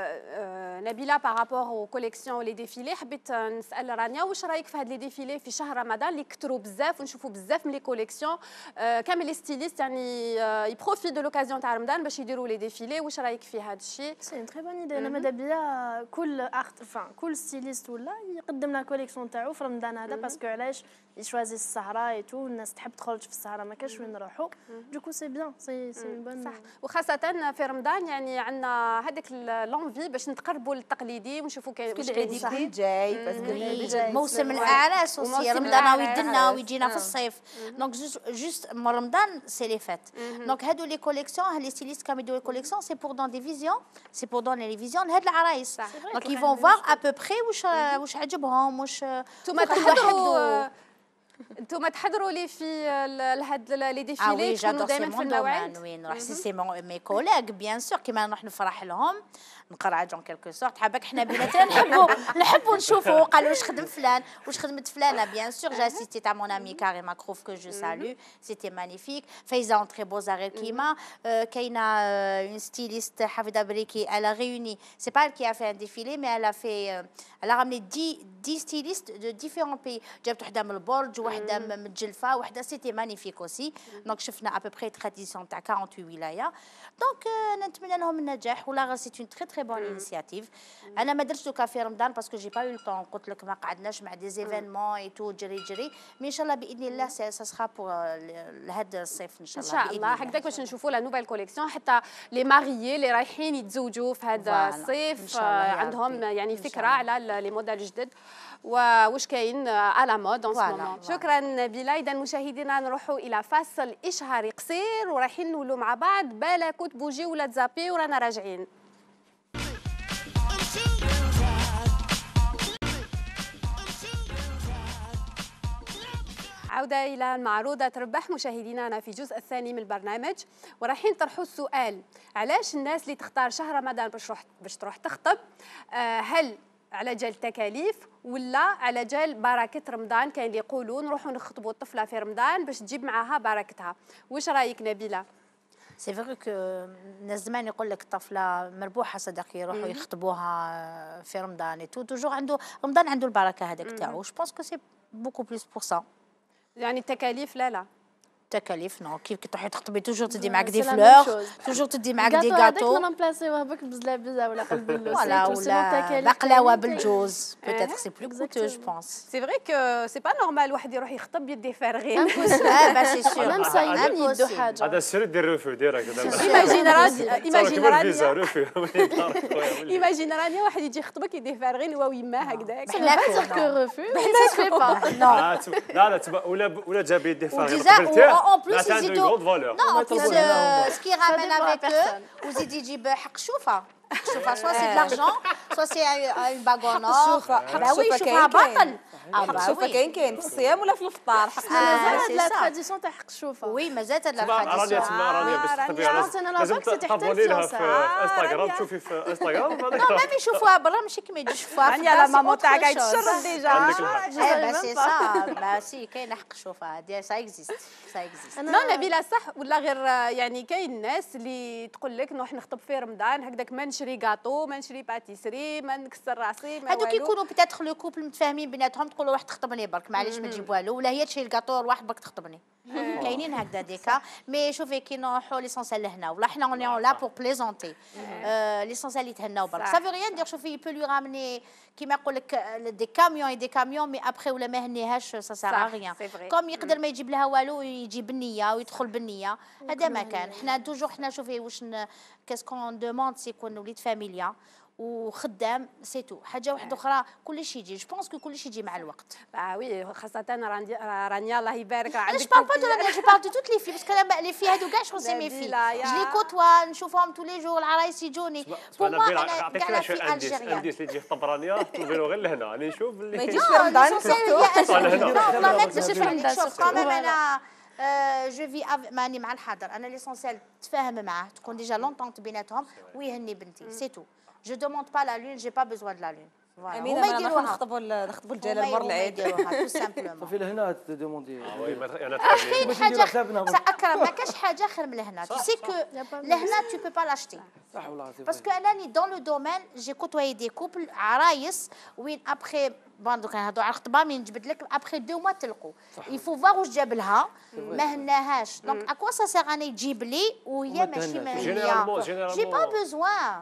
نبيلة par rapport aux collections و les défilés حبيت نسأل رانيا واش رايك في هاد لي ديفيلي في شهر رمضان اللي كثروا بزاف ونشوفوا بزاف من لي كوليكسيون كامل لي ستيليست يعني يبروفيت دو لوكازيون تاع رمضان باش يديروا لي ديفيلي واش رايك في هذا الشيء؟ سي تري بون ايدي. انا ماذا بيا كل ستيليست ولا يقدم لا كوليكسيون تاعو في رمضان هذا باسكو علاش يشوازي السهره اي تو الناس تحب تخرج في السهره ما كاش وين نروحوا دوكو سي بيان سي بون صح. وخاصه في رمضان يعني عندنا هذيك لونفي باش نتقربوا للتقليدي ونشوفوا واش العيد جاي باسكو موسم الاعراس وسي رمضان ويدنا ويجينا في الصيف دونك جوست رمضان سي لي فات دونك هادو لي كوليكسيون لي ستيليست كام يديروا لي كوليكسيون سي بور دون دي فيزيون سي بور دون لي فيزيون لهاد العرايس دونك يفون فوار ا بو بري واش عجبهم واش انتوما تحضروا انتوما تحضروا لي في هاد لي ديفيلي تكونوا دائما في الموعد وين نروح سي مي كوليغ بيان سور كيما نروح نفرح لهم نقرعج اون كيلكو سورت حباك حنا بيناتنا نحبوا نشوفوا قالوا واش خدم فلان واش خدمت فلانه بيان سور جا اسيستي تاع مون امي كاري ماكروف كو جو سالو سيتي مانيفيك فايزه اون تري بو زارير كيما كاينه اون ستيليست حفيظه بريكي elle a réuni c'est pas elle qui a fait un défilé mais elle a ramené 10 stylistes de différents pays جابت وحده من البرج وحده من الجلفه وحده سيتي مانيفيك اوسي دونك شفنا ا بو بري تراديسيون تاع 48 ولايه دونك نتمنى لهم النجاح ولا سي اون تري بون انيسياتيف. انا ما درتش دوكا في رمضان باسكو جي با يو طون قلت لك ما قعدناش مع دي زيفينمون اي تو جري مي ان شاء الله باذن الله سا سخا بور لهذا الصيف ان شاء الله. ان شاء الله هكذاك باش نشوفوا لا نوفيل كوليكسيون حتى لي ماريي اللي رايحين يتزوجوا في هذا الصيف عندهم يعني فكره على لي موديل جدد واش كاين على مود اون سمومون. شكرا نبيله. اذا مشاهدينا نروحوا الى فاصل اشهاري قصير ورايحين نولوا مع بعض بالك تبوجي ولا تزابي ورانا راجعين. عودة إلى المعروضة تربح مشاهدينا في الجزء الثاني من البرنامج ورايحين نطرحوا السؤال علاش الناس اللي تختار شهر رمضان باش تروح تخطب هل على جال تكاليف ولا على جال بركة رمضان؟ كاين اللي يقولوا نروحوا نخطبوا الطفلة في رمضان باش تجيب معاها بركتها. واش رايك نبيلة؟ سي فري كو الناس زمان يقول لك الطفله مربوحه صدقي يروحوا يخطبوها في رمضان اي تو توجور عنده رمضان عنده البركه هذاك تاعو. جو بونس كو سي بوكو بلوس بور سا. يعني التكاليف لا تكاليف نو كيف تروحي تخطبي توجور تدي معاك دي فلور توجور تدي معاك دي غاتو هذاك نمبلاسيوه بك بزلابيزه ولا قلبي اللوسيت ولا بقلاوه بالجوز بوتيتر سي بلو كوتو جو بونس سي فري كو سي با نورمال واحد يروح يخطب يديه فارغين با سي سيور ميم سايبين يدو حاجه هذا السر دير روفو ديريكت ايماجين رانيا واحد يجي يخطبك يديه فارغين هو ويما هكذاك لا ولا جاب يديه فارغين en plus ils disent non en plus ce qui ramène avec eux vous ils disent حق شوفه soit c'est de l'argent soit c'est une bague en or bah oui شوفها باطل حق شوفه كاين في الصيام ولا في الفطار حق لا تراديسيون تاع حق شوفه وي مازالت هاد لا تراديسيون رانيا باش تخطبي لازم تابوني لها في انستغرام تشوفي في انستغرام نو ميم يشوفوها برا ماشي كيما يجي يشوفوها رانيا لا مامون تاعك يتشرب ديجا با سي سا با سي كاين حق شوفها دي سا اكزيست نو نبيله صح ولا غير يعني كاين الناس اللي تقول لك نروح نخطب في رمضان هكذاك ما نشري كاطو ما نشري باتيسري ما نكسر راسي ما هادوك يكونوا بيتاتخ لو كوبل متفاهمين بيناتهم تقولوا واحد تخطبني برك معليش ما تجيب والو ولا هي تشري الكاطو واحد برك تخطبني كاينين هكذا ديكا مي شوفي كي نروحوا ليسونسيال لهنا ولا حنا اون لا بور بليزونتي ليسونسيال يتهناو برك سافي ريان دير شوفي يبو لو رامني كيما يقول لك دي كاميون مي ابخي ولا ما هنيهاش سا سارا ريان كوم يقدر ما يجيب لها والو يجي بالنيه ويدخل بالنيه هذا ما كان حنا توجور حنا شوفي واش كاسكون دوموند سي يكون وليد فاميليا وخدام سيتو حاجه واحده اخرى كلش يجي جو بونس كو كلش يجي مع الوقت وي خاصه رانيا الله يبارك عندك جو بارل با دو رانيا جو بارل دو توت لي في باسكو انا لي في هادو كاع شغل سي مي في جو لي كوتوا نشوفهم تو لي جور العرايس يجوني بور موا انا كاع لا في الجيريان اللي تجي خطب رانيا طلبي له غير لهنا راني نشوف اللي ما يجيش في رمضان لا ما تمشيش في شوف كمان انا جو في ماني مع الحاضر انا ليسونسيال تفاهم معاه تكون ديجا لونطونت بيناتهم ويهني بنتي سي تو جو دوموند با لا لون جي با بيزوان دو لا لون هما يديروها نخطبوا الجلاله المر العيد يديروها تو سامبلومون صافي لهنا دوموندي كاين حاجه اكرم ما كاش حاجه خير من لهنا تو سي كو لهنا تو بو با لاشتي صح والله باسكو انني دون لو دومين جي كوتواي دي كوبل عرايس وين ابخي بون دوك نهضروا على الخطبه من نجبد لك ابخي 2 موا تلقوا يفو فوا واش جاب لها ما هناهاش دونك اكوا سا سيغ اني تجيب لي وهي ماشي ما هي جي با بوزوان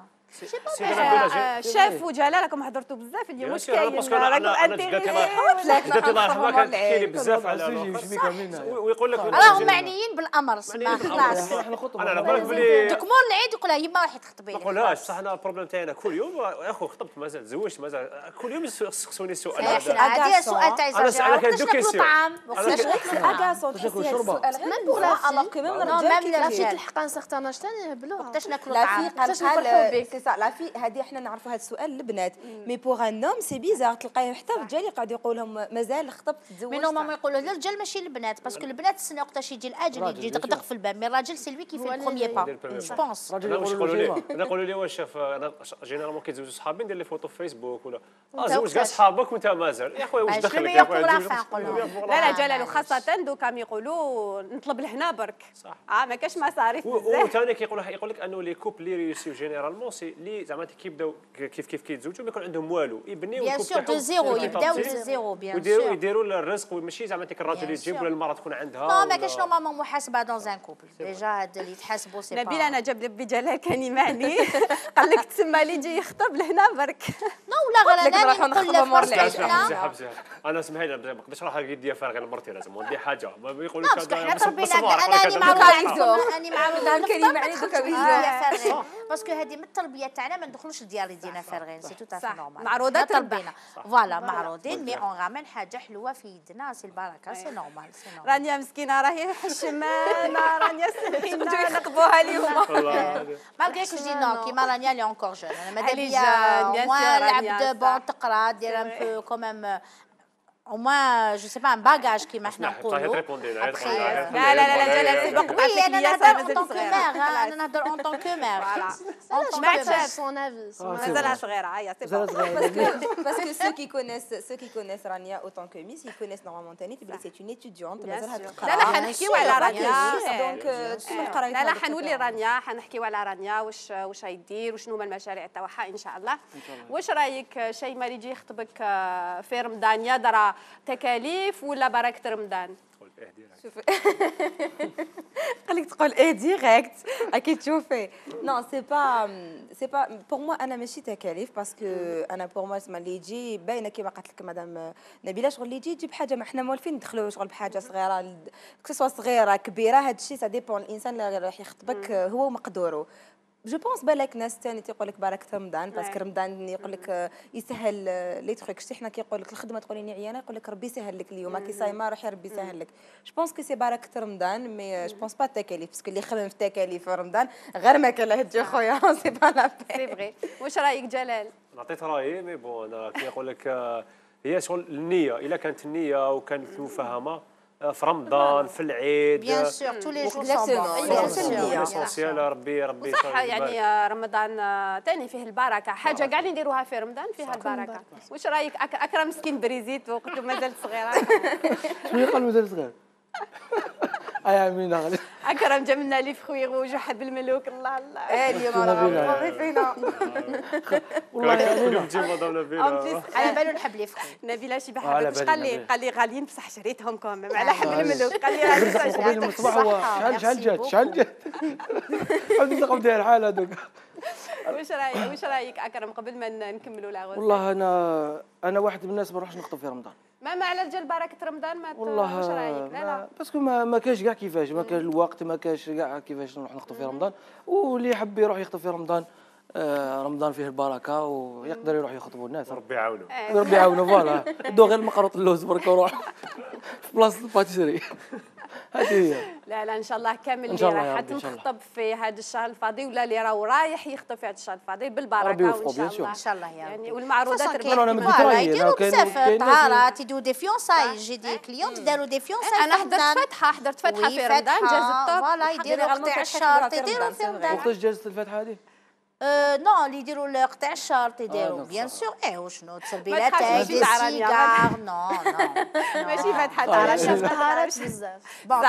شاف وجلاله راكم حضرتوا بزاف اليوم واش كاين انا جدتي الله يرحمها كانت تحكي لي بزاف على ويقول لك راهم معنيين بالامر سما خلاص انا بالك بلي دوك مور العيد يقول لها يما روحي تخطبي ما نقولهاش بصح انا البروبليم تاعنا كل يوم يا اخو خطبت مازال تزوجت مازال كل يوم يسقسوني السؤال هذا سؤال تاع انا كان دو كيسيون طعام ميم بور لا الوغ كو ميم لا في تلحق ان سيغتان اج ثاني يهبلوها وقتاش ناكلوا لا طعام في قال سي سا لا في هذه احنا نعرفوا هذا السؤال البنات مي بوغ ان نوم سي بيزار تلقايه حتى الرجال يقعد يقول لهم مازال خطبت تزوجت مي نورمالمون يقولوا للرجال ماشي البنات باسكو البنات تسنى وقتاش يجي الاجل يجي دقدق في الباب مي الراجل سي لوي كي في البروميير با جو بونس نقولوا لي واش شاف انا جينيرالمون كيتزوجوا صحابي ندير لي فوتو في فيسبوك ولا زوج كاع صحابك وانت مازال يا خويا واش دخلك يا خويا لا جلال وخاصه دوكا يقولوا نطلب لهنا برك صح ما كاش مصاريف بزاف وثاني يقول لك انه لي كوبل لي ريوسيو جينيرالمون سي لي زعما كيبداو كيف كيتزوجوا ما يكون عندهم والو يبنيو بيان سور دو زيرو يبداو دو زيرو بيان سور يديروا الرزق ماشي زعما ديك الراجل يجيب ولا المراه تكون عندها لا ما كاش نورمالمون محاسبه دون زان كوبل ديجا هاد اللي يتحاسبوا سي با نبيل انا جاب لي بجلال كان يمعني قال لك تسمى لي يجي يخطب لهنا برك نو ولا غير انا نقول لك انا اسمحي لي ما نقدرش نروح يديا فارغه لمرتي لازم ندير حاجه ما يقولوش هذا حنا تربينا انا معروضه اني معروضه الكلمه عليه دوكا فارغين باسكو هذه من التربيه تاعنا ما ندخلوش الديار يدينا فارغين سي تو تافي نورمال معروضه تربينا فوالا معروضين مي اون غامن حاجه حلوه في يدنا سي البركه سي نورمال رانيا مسكينه راهي حشمانه رانيا سمحينا نقبوها اليوم مالغري كو جدي نو كيما رانيا لي اونكور جون انا ماذا بيا لعب بون تقرا دير ان بو كوميم au moins je sais pas un bagage كيما احنا نقولوا لا جلال الوقت وي انا نهضر اون طونك مير انا نهضر اون طونك مير سمعت سون افي مازالها صغيره هيا سي باسكو ceux qui connaissent Rania autant que Miss ils connaissent normalement تاني تبلي سي اون étudiante مازالها تقرا لا حنحكيو على رانيا دونك لا حنولي رانيا حنحكيو على رانيا واش غيدير وشنو هما المشاريع تاعها ان شاء الله واش رايك شيماء اللي يجي يخطبك في رمضان يا درا تكاليف ولا بركه رمضان شوفي خليك تقول ديريكت اكيد تشوفي نو سي با بور موا انا ماشي تكاليف باسكو انا بور موا اسمع اللي يجي باينه كيما قالت لك مدام نبيله شغل اللي يجي يجيب حاجه ما احنا موالفين ندخلوا شغل بحاجه صغيره كسوا صغيره كبيره هذا الشيء سا ديبون الانسان اللي راح يخطبك هو ومقدوره جو بونس بالك ناس ثاني تيقول لك بارك رمضان باسكو رمضان يقول لك يسهل لي تروك شتي حنا كيقول لك الخدمه تقوليني عيانه يقول لك ربي يسهل لك اليوم كي صايمه روحي ربي يسهل لك جو بونس كو سي بارك رمضان مي جو بونس با التكاليف باسكو اللي يخدم في التكاليف في رمضان غير ما كان له تجي خويا سي با لا سي فغي واش رايك جلال؟ عطيت رايي مي بون انا كيقول لك هي شغل النيه الا كانت النيه وكانت مفاهمه في رمضان في العيد بيان سور تو لي جور سون اسونسيال ربي صح يعني رمضان ثاني فيه البركه حاجه كاع اللي نديروها في رمضان فيها البركه واش رايك اكرم مسكين بريزيت وقلت له مازال صغيره شنو قال مازال صغير يا امينه اكرم جاب لنا لي فخوي وجحد بالملوك الله الله اليوم راه فينا والله يا نجي مدام نبيله على بالو نحب لي فخوي نبيله شي بحال واش قال لي غاليين بصح شريتهم كوميم على حب الملوك قال لي راه قبيل المصباح هو شحال جات عاودي نقوم داير الحال هذوك واش رايك اكرم قبل ما نكملوا العغوز والله انا واحد من الناس ما نروحش نخطب في رمضان ما على رجال بركه رمضان ما والله واش رايك لا باسكو ما كاش كاع كيفاش ما كاش الوقت ما كاش كاع كيفاش نروح نخطب في رمضان واللي يحب يروح يخطب في رمضان رمضان فيه البركه ويقدر يروح يخطبوا الناس ربي يعاونو ربي يعاونو فوالا دو غير مقروط اللوز برك وروح في بلاصه الباتيسري هذه هي لا ان شاء الله كامل اللي راح تنخطب في هذا الشهر الفاضي ولا اللي راهو رايح يخطب في هذا الشهر الفاضي بالبركه وان شاء الله ان شاء الله يعني والمعروضات يديروا بزاف طهارات يديروا دي فيونساي يجي دي كليونت داروا دي فيونساي انا حضرت فتحه في رمضان جاز الطرق فوالا يديروا قطع الشهر يديروا في رمضان وقتاش جازت الفتحه هذه؟ نو اللي يديروا قطع الشهر يديروا بيان سور وشنو تسربيلات دي سيجار نو ماشي فتحه طهارات بزاف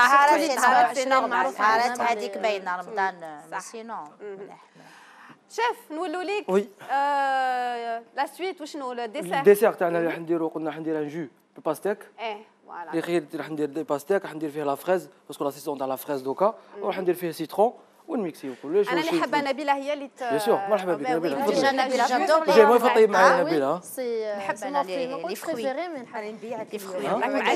طهارات هذيك باينه رمضان سينو شاف نولوا ليك لا سويت وشنو الديسير تاعنا اللي راح نديرو قلنا راح ندير ان جو بالباستيك فوالا اللي خير راح ندير دي باستيك راح ندير فيه لا فريز باسكو لا سيزون تاع لا فريز دوكا وراح ندير فيه سيترون ونميكسيو كلش انا اللي حابه نبيله هي اللي بيان سور مرحبا بك نبيله نبيله جادور جاي ما يفطيب معايا نبيله نحب انا لي فخوي نبيعك لي فخوي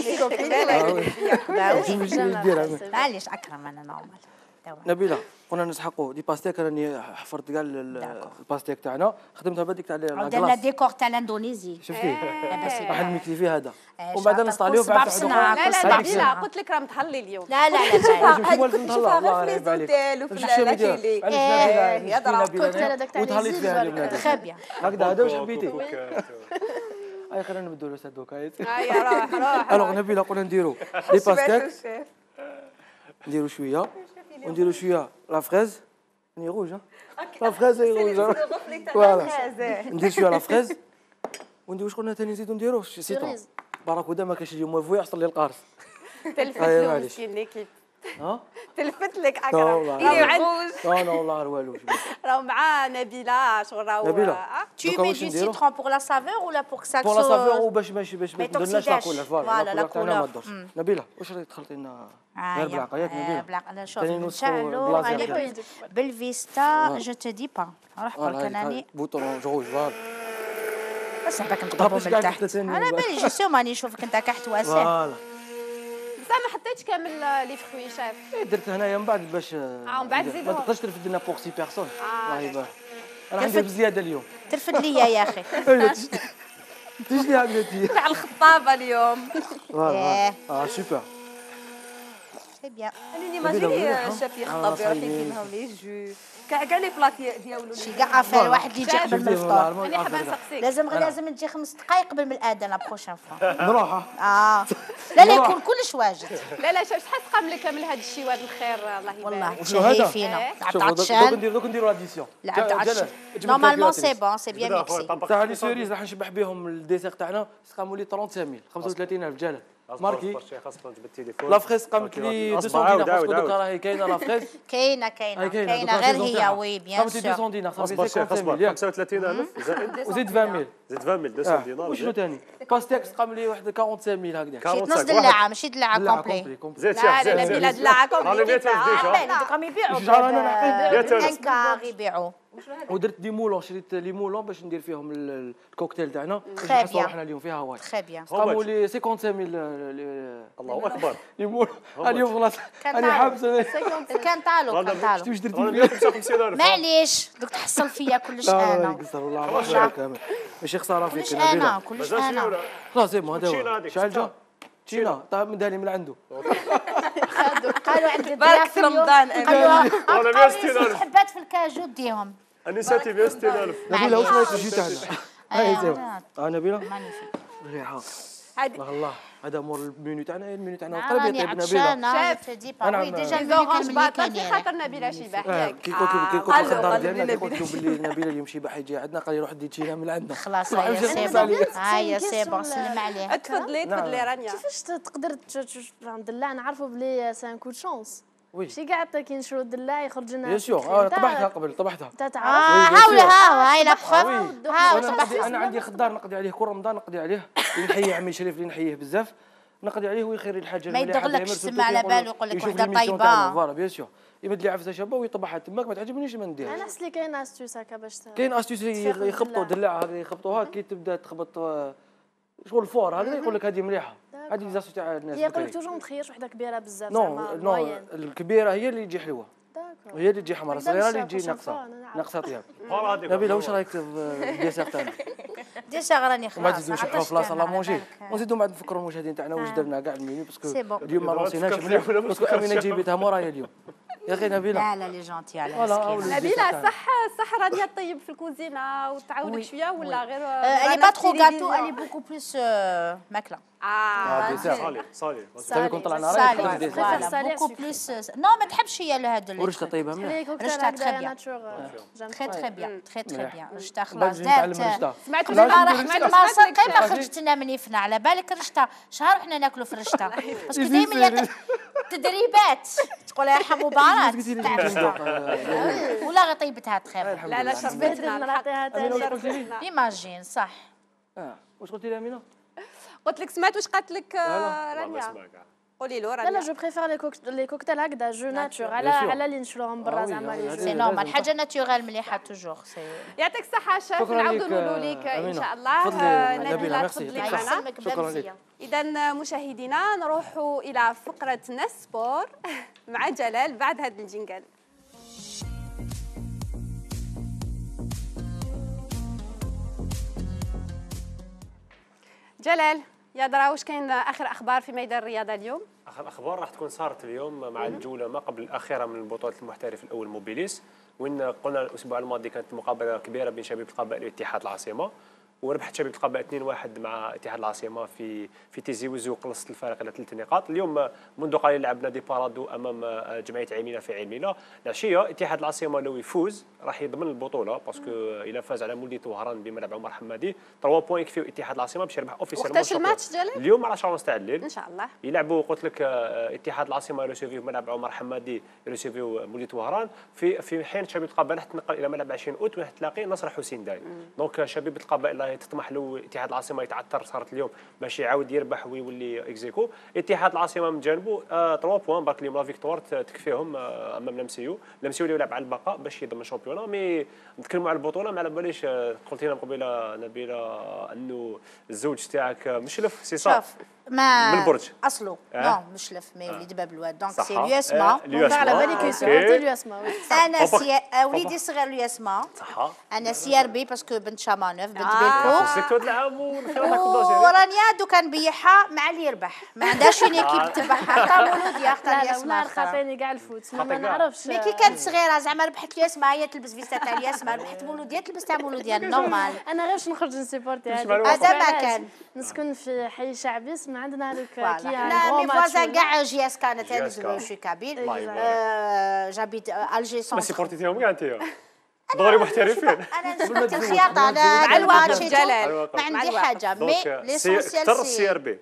معليش اكرم انا نورمال نبيله قلنا نسحقوا دي باستيك راني حفرت كاع الباستيك تاعنا خدمتها بديك تاع درنا ديكور تاع الاندونيزي شفتي راح نميكسي فيه هذا وبعد نسطاليو بعد لا نبيله قلت لك راه متهلي اليوم لا الله يعيب عليك وتهليت فيها البنات خابيه هكذا هذا واش حبيتي هاي خلينا نبداو الاستاذ دوكا هيا روح الوغ نبيله قلنا نديرو لي باستيك نديرو شويه ونديرو شويه لا فريز ني روج لا فريز هي روج فوالا ندير شويه لا فريز ونديرو واش قلنا ثاني نزيدو نديرو سيترون باراكودا ما كاينش اليوم موفو يعصر لي القارص تلفت له مسكين ليكيب تلفت لك اكرم لا والله والو راهو مع نبيله شغل راهو نبيله tu mets du citron pour la saveur ou là pour que ça pour la saveur وباش ما نديرناش لا كولر فوالا لا كولر نبيله واش راك تخلطي لنا غير بالعقل ياك نبيله بالعقل شوف نشعلو بالفيستا جو تو دي با راح برك انني بوطون روج فوالا بس باك نقطبو من تحت انا بالي جو سو ماني نشوفك انت كحت واسع فوالا ما حطيتش كامل لي فخوي شاف درت هنايا من بعد باش من بعد زيدهم ما تقدرش ترفد لنا بور 6 بيرسون الله يبارك انا ندير بزياده اليوم ترفد ليا يا اخي تيجي لي عملتي تاع الخطابه اليوم سوبر سي بيان انا نيماجيني شاف يخطب يروح يجيب لهم لي جو كاع لي بلاط ديالو شي كاع عفاير واحد اللي يجي قبل من الفطور انا حابه نسقسيك لازم تجي 5 دقائق قبل من الاذان لا بروشين فوا نروح لا يكون كلش واجد لا شحال تقام لك كامل هذا الشيء وهذا الخير الله يبارك والله جاي فينا دوك نديرو لاديسيون نورمالمون سي بون سي بيان ميكسي تاع لي سوريز راح نشبح بهم الديسير تاعنا سقاموا لي 35000 35000 جلال ماركي خاصة تجبد التليفون. لا فريس قامت لي 200 دينار باسكو دوكا راهي كاينه لا فريس. كاينه غير هي وي بيان قامت لي 200 دينار صافي 35000 زائد وزيد 20000 زيد 20000 200 دينار. وشنو ثاني باستيكس قام لي واحد 45000 هكذا. نص دلاعه ماشي دلاعه كومبلي. زيد لا نبيله دلاعه كومبلي. راهم يبيعوا انكار يبيعوا. ودرت دي مولون شريت لي مولون باش ندير فيهم الكوكتيل تاعنا باش نحسوا روحنا اليوم فيها واحد. تري بيان. قاموا لي 55000 الله اكبر. لي مولون اليوم خلاص انا حابس كان طالو واش درت 55000 معليش دوك تحصل فيا كلش انا. والله كامل ماشي خساره فيك كلش انا كلش انا. خلاص سي بون هذا هو شحال جا تشينا طيب مداني من عنده. قالوا عندي بارك رمضان. قالوا 160000 حبات في الكاجو ديهم. انساتي 160000. نبيله واش رايك الجي تاعنا؟ نبيله ريحه الله هذا مور المنيو تاعنا المنيو تاعنا قريب يطيب نبيله. انا ديجا المنيو باطل في خاطر نبيله شباح ياك. كي كنت الخضار ديالنا قلت باللي نبيله اليوم شباح يجي عندنا قال لي روح دي تشينا من عندنا. خلاص هيا سي بون سلم عليه. تفضلي رانيا. كيفاش تقدر ندلع نعرفوا بلي سان كو شونس ماشي كاع كي نشرو الدلاع يخرج لنا. بيان سور طبحتها قبل طبحتها. هاي لا بروف. انا عندي خضار نقضي عليه كل رمضان نقضي عليه نحيي عمي شريف اللي نحييه بزاف نقضي عليه ويخير الحاجه ما يدغلكش السما على بالو يقول لك وحده طيبه. فوالا بيان سور يمد لي عفسه شابه ويطبحها تماك ما تعجبنيش ما نديرها. انا حس لي كاين استيوس هكا باش كاين استيوس يخبطوا دلاعه هكا يخبطوها كي تبدا تخبط شغل الفور هكذا يقول لك هذه مليحه. هذه زاسو تاع الناس يقول لك توجور ما تخيرش وحده كبيره بزاف نو الكبيره هي اللي تجي حلوه هي اللي تجي حمراء الصغيره اللي تجي ناقصه طياب. نبيله واش رايك في الديسير تاعنا؟ ديسير راني خلاص ما تزيدوا نشرحوا في لاصه لا مونجي ونزيدوا بعد نفكروا المشاهدين تاعنا واش درنا كاع المنيو باسكو اليوم ما لونسيناش مليح باسكو امينه جيبتها مورايا اليوم يا اخي نبيله. لا لي جونتي على نبيله صح رانيا طيب في الكوزينه وتعاونك شويه ولا غير الي با ترو غاتو الي بوكو بليس ماكله. صالي كون طلعنا رايح بوكو بليس نو ما تحبش هي لهذا ورشته طيبه مليح رشته تري بيان تري بيان رشته خلاص سمعت ما خرجت لنا من يفنا على بالك رشته شهر وحنا ناكلوا في الرشته باسكو دائما تدريبات تقول يرحم مباراه ولا غير طيبتها تخير. لا شربتنا نعطيها ايماجين صح. واش قلتي لي امينه؟ قلت لك سمعت واش قالت لك رانيا؟ قولي له رانيا. لا جو بريفير لي كوكتيل هكذا جو ناتور على اللي نشروهم برا زعما سي نورمال حاجه ناتورال مليحه توجور. يعطيك الصحه شاف نعاودوا نقولوا لك ان شاء الله. نبيله تفضلي معنا. شكرا لك. اذا مشاهدينا نروحوا الى فقره نسبور مع جلال بعد هذا الجنجل. جلال يا درا واش كاين اخر اخبار في ميدان الرياضه اليوم؟ اخر اخبار راح تكون صارت اليوم مع الجوله ما قبل الاخيره من بطوله المحترف الاول موبيليس وين قلنا الاسبوع الماضي كانت مقابله كبيره بين شبيبه القبائل واتحاد العاصمه وربحت شبيبه القبائل 2-1 مع اتحاد العاصمه في تيزي وزو وقلصت الفارق الى 3 نقاط. اليوم منذ قليل لعب نادي بارادو امام جمعيه عيمينه في عيمينه. العشيه اتحاد العاصمه لو يفوز راح يضمن البطوله باسكو الى فاز على مولديه وهران بملعب عمر حمادي 3 بوين يكفيو اتحاد العاصمه باش يربح اوفيسيلمون. وقتاش الماتش جلال؟ اليوم على 10:30 تاع الليل ان شاء الله. يلعبوا قلت لك اتحاد العاصمه يرسيفيو ملعب عمر حمادي يرسيفيو مولديه وهران في حين شبيبه القبائل تنقل الى ملعب 20 اوت وين تلاقي نصر حسين داي. دونك شبيبه القبائل راهي تطمح له اتحاد العاصمه يتعثر صارت اليوم باش يعاود يربح ويولي اكزيكو. اتحاد العاصمه من جانبه 3 بوان برك اليوم لا فيكتوار تكفيهم امام لمسيو اللي يلعب على البقاء باش يضمن الشامبيون. مي نتكلموا على البطوله ما على باليش قلت لنا قبيله نبيله انه الزوج تاعك مشلف سي صح ما من البرج اصله نو مشلف مي وليد باب الواد دونك سي الياسما على بالي كيسيرتي الياسما انا وليدي الصغير الياسما صح انا سي ار بي باسكو بنت شامانوف بنت بيلكو سيكتور العام ورانيا دوكا نبيعها مع اللي يربح ما عندهاش اون ايكيب تبعها حتى مولودي اختار الياسما خاطيني كاع الفوت ما نعرفش مي كي كانت صغيره زعما ربحت الياسما هي تلبس فيستا تاع الياسما ربحت مولوديه تلبس تاع مولوديه نورمال. انا غير باش نخرج نسيبورتي هذا ما كان نسكن في حي شعبي ما عندنا هذوك لا مي فوازان كاع جياس كانت انا جو شي كابيل جابيت الجي سون ما سيبورتيتيهم كاع انت دغري محترفين. انا نسبت الخياطه انا مع الوقت جلال ما عندي حاجه مي ليسونسيال سي ار بي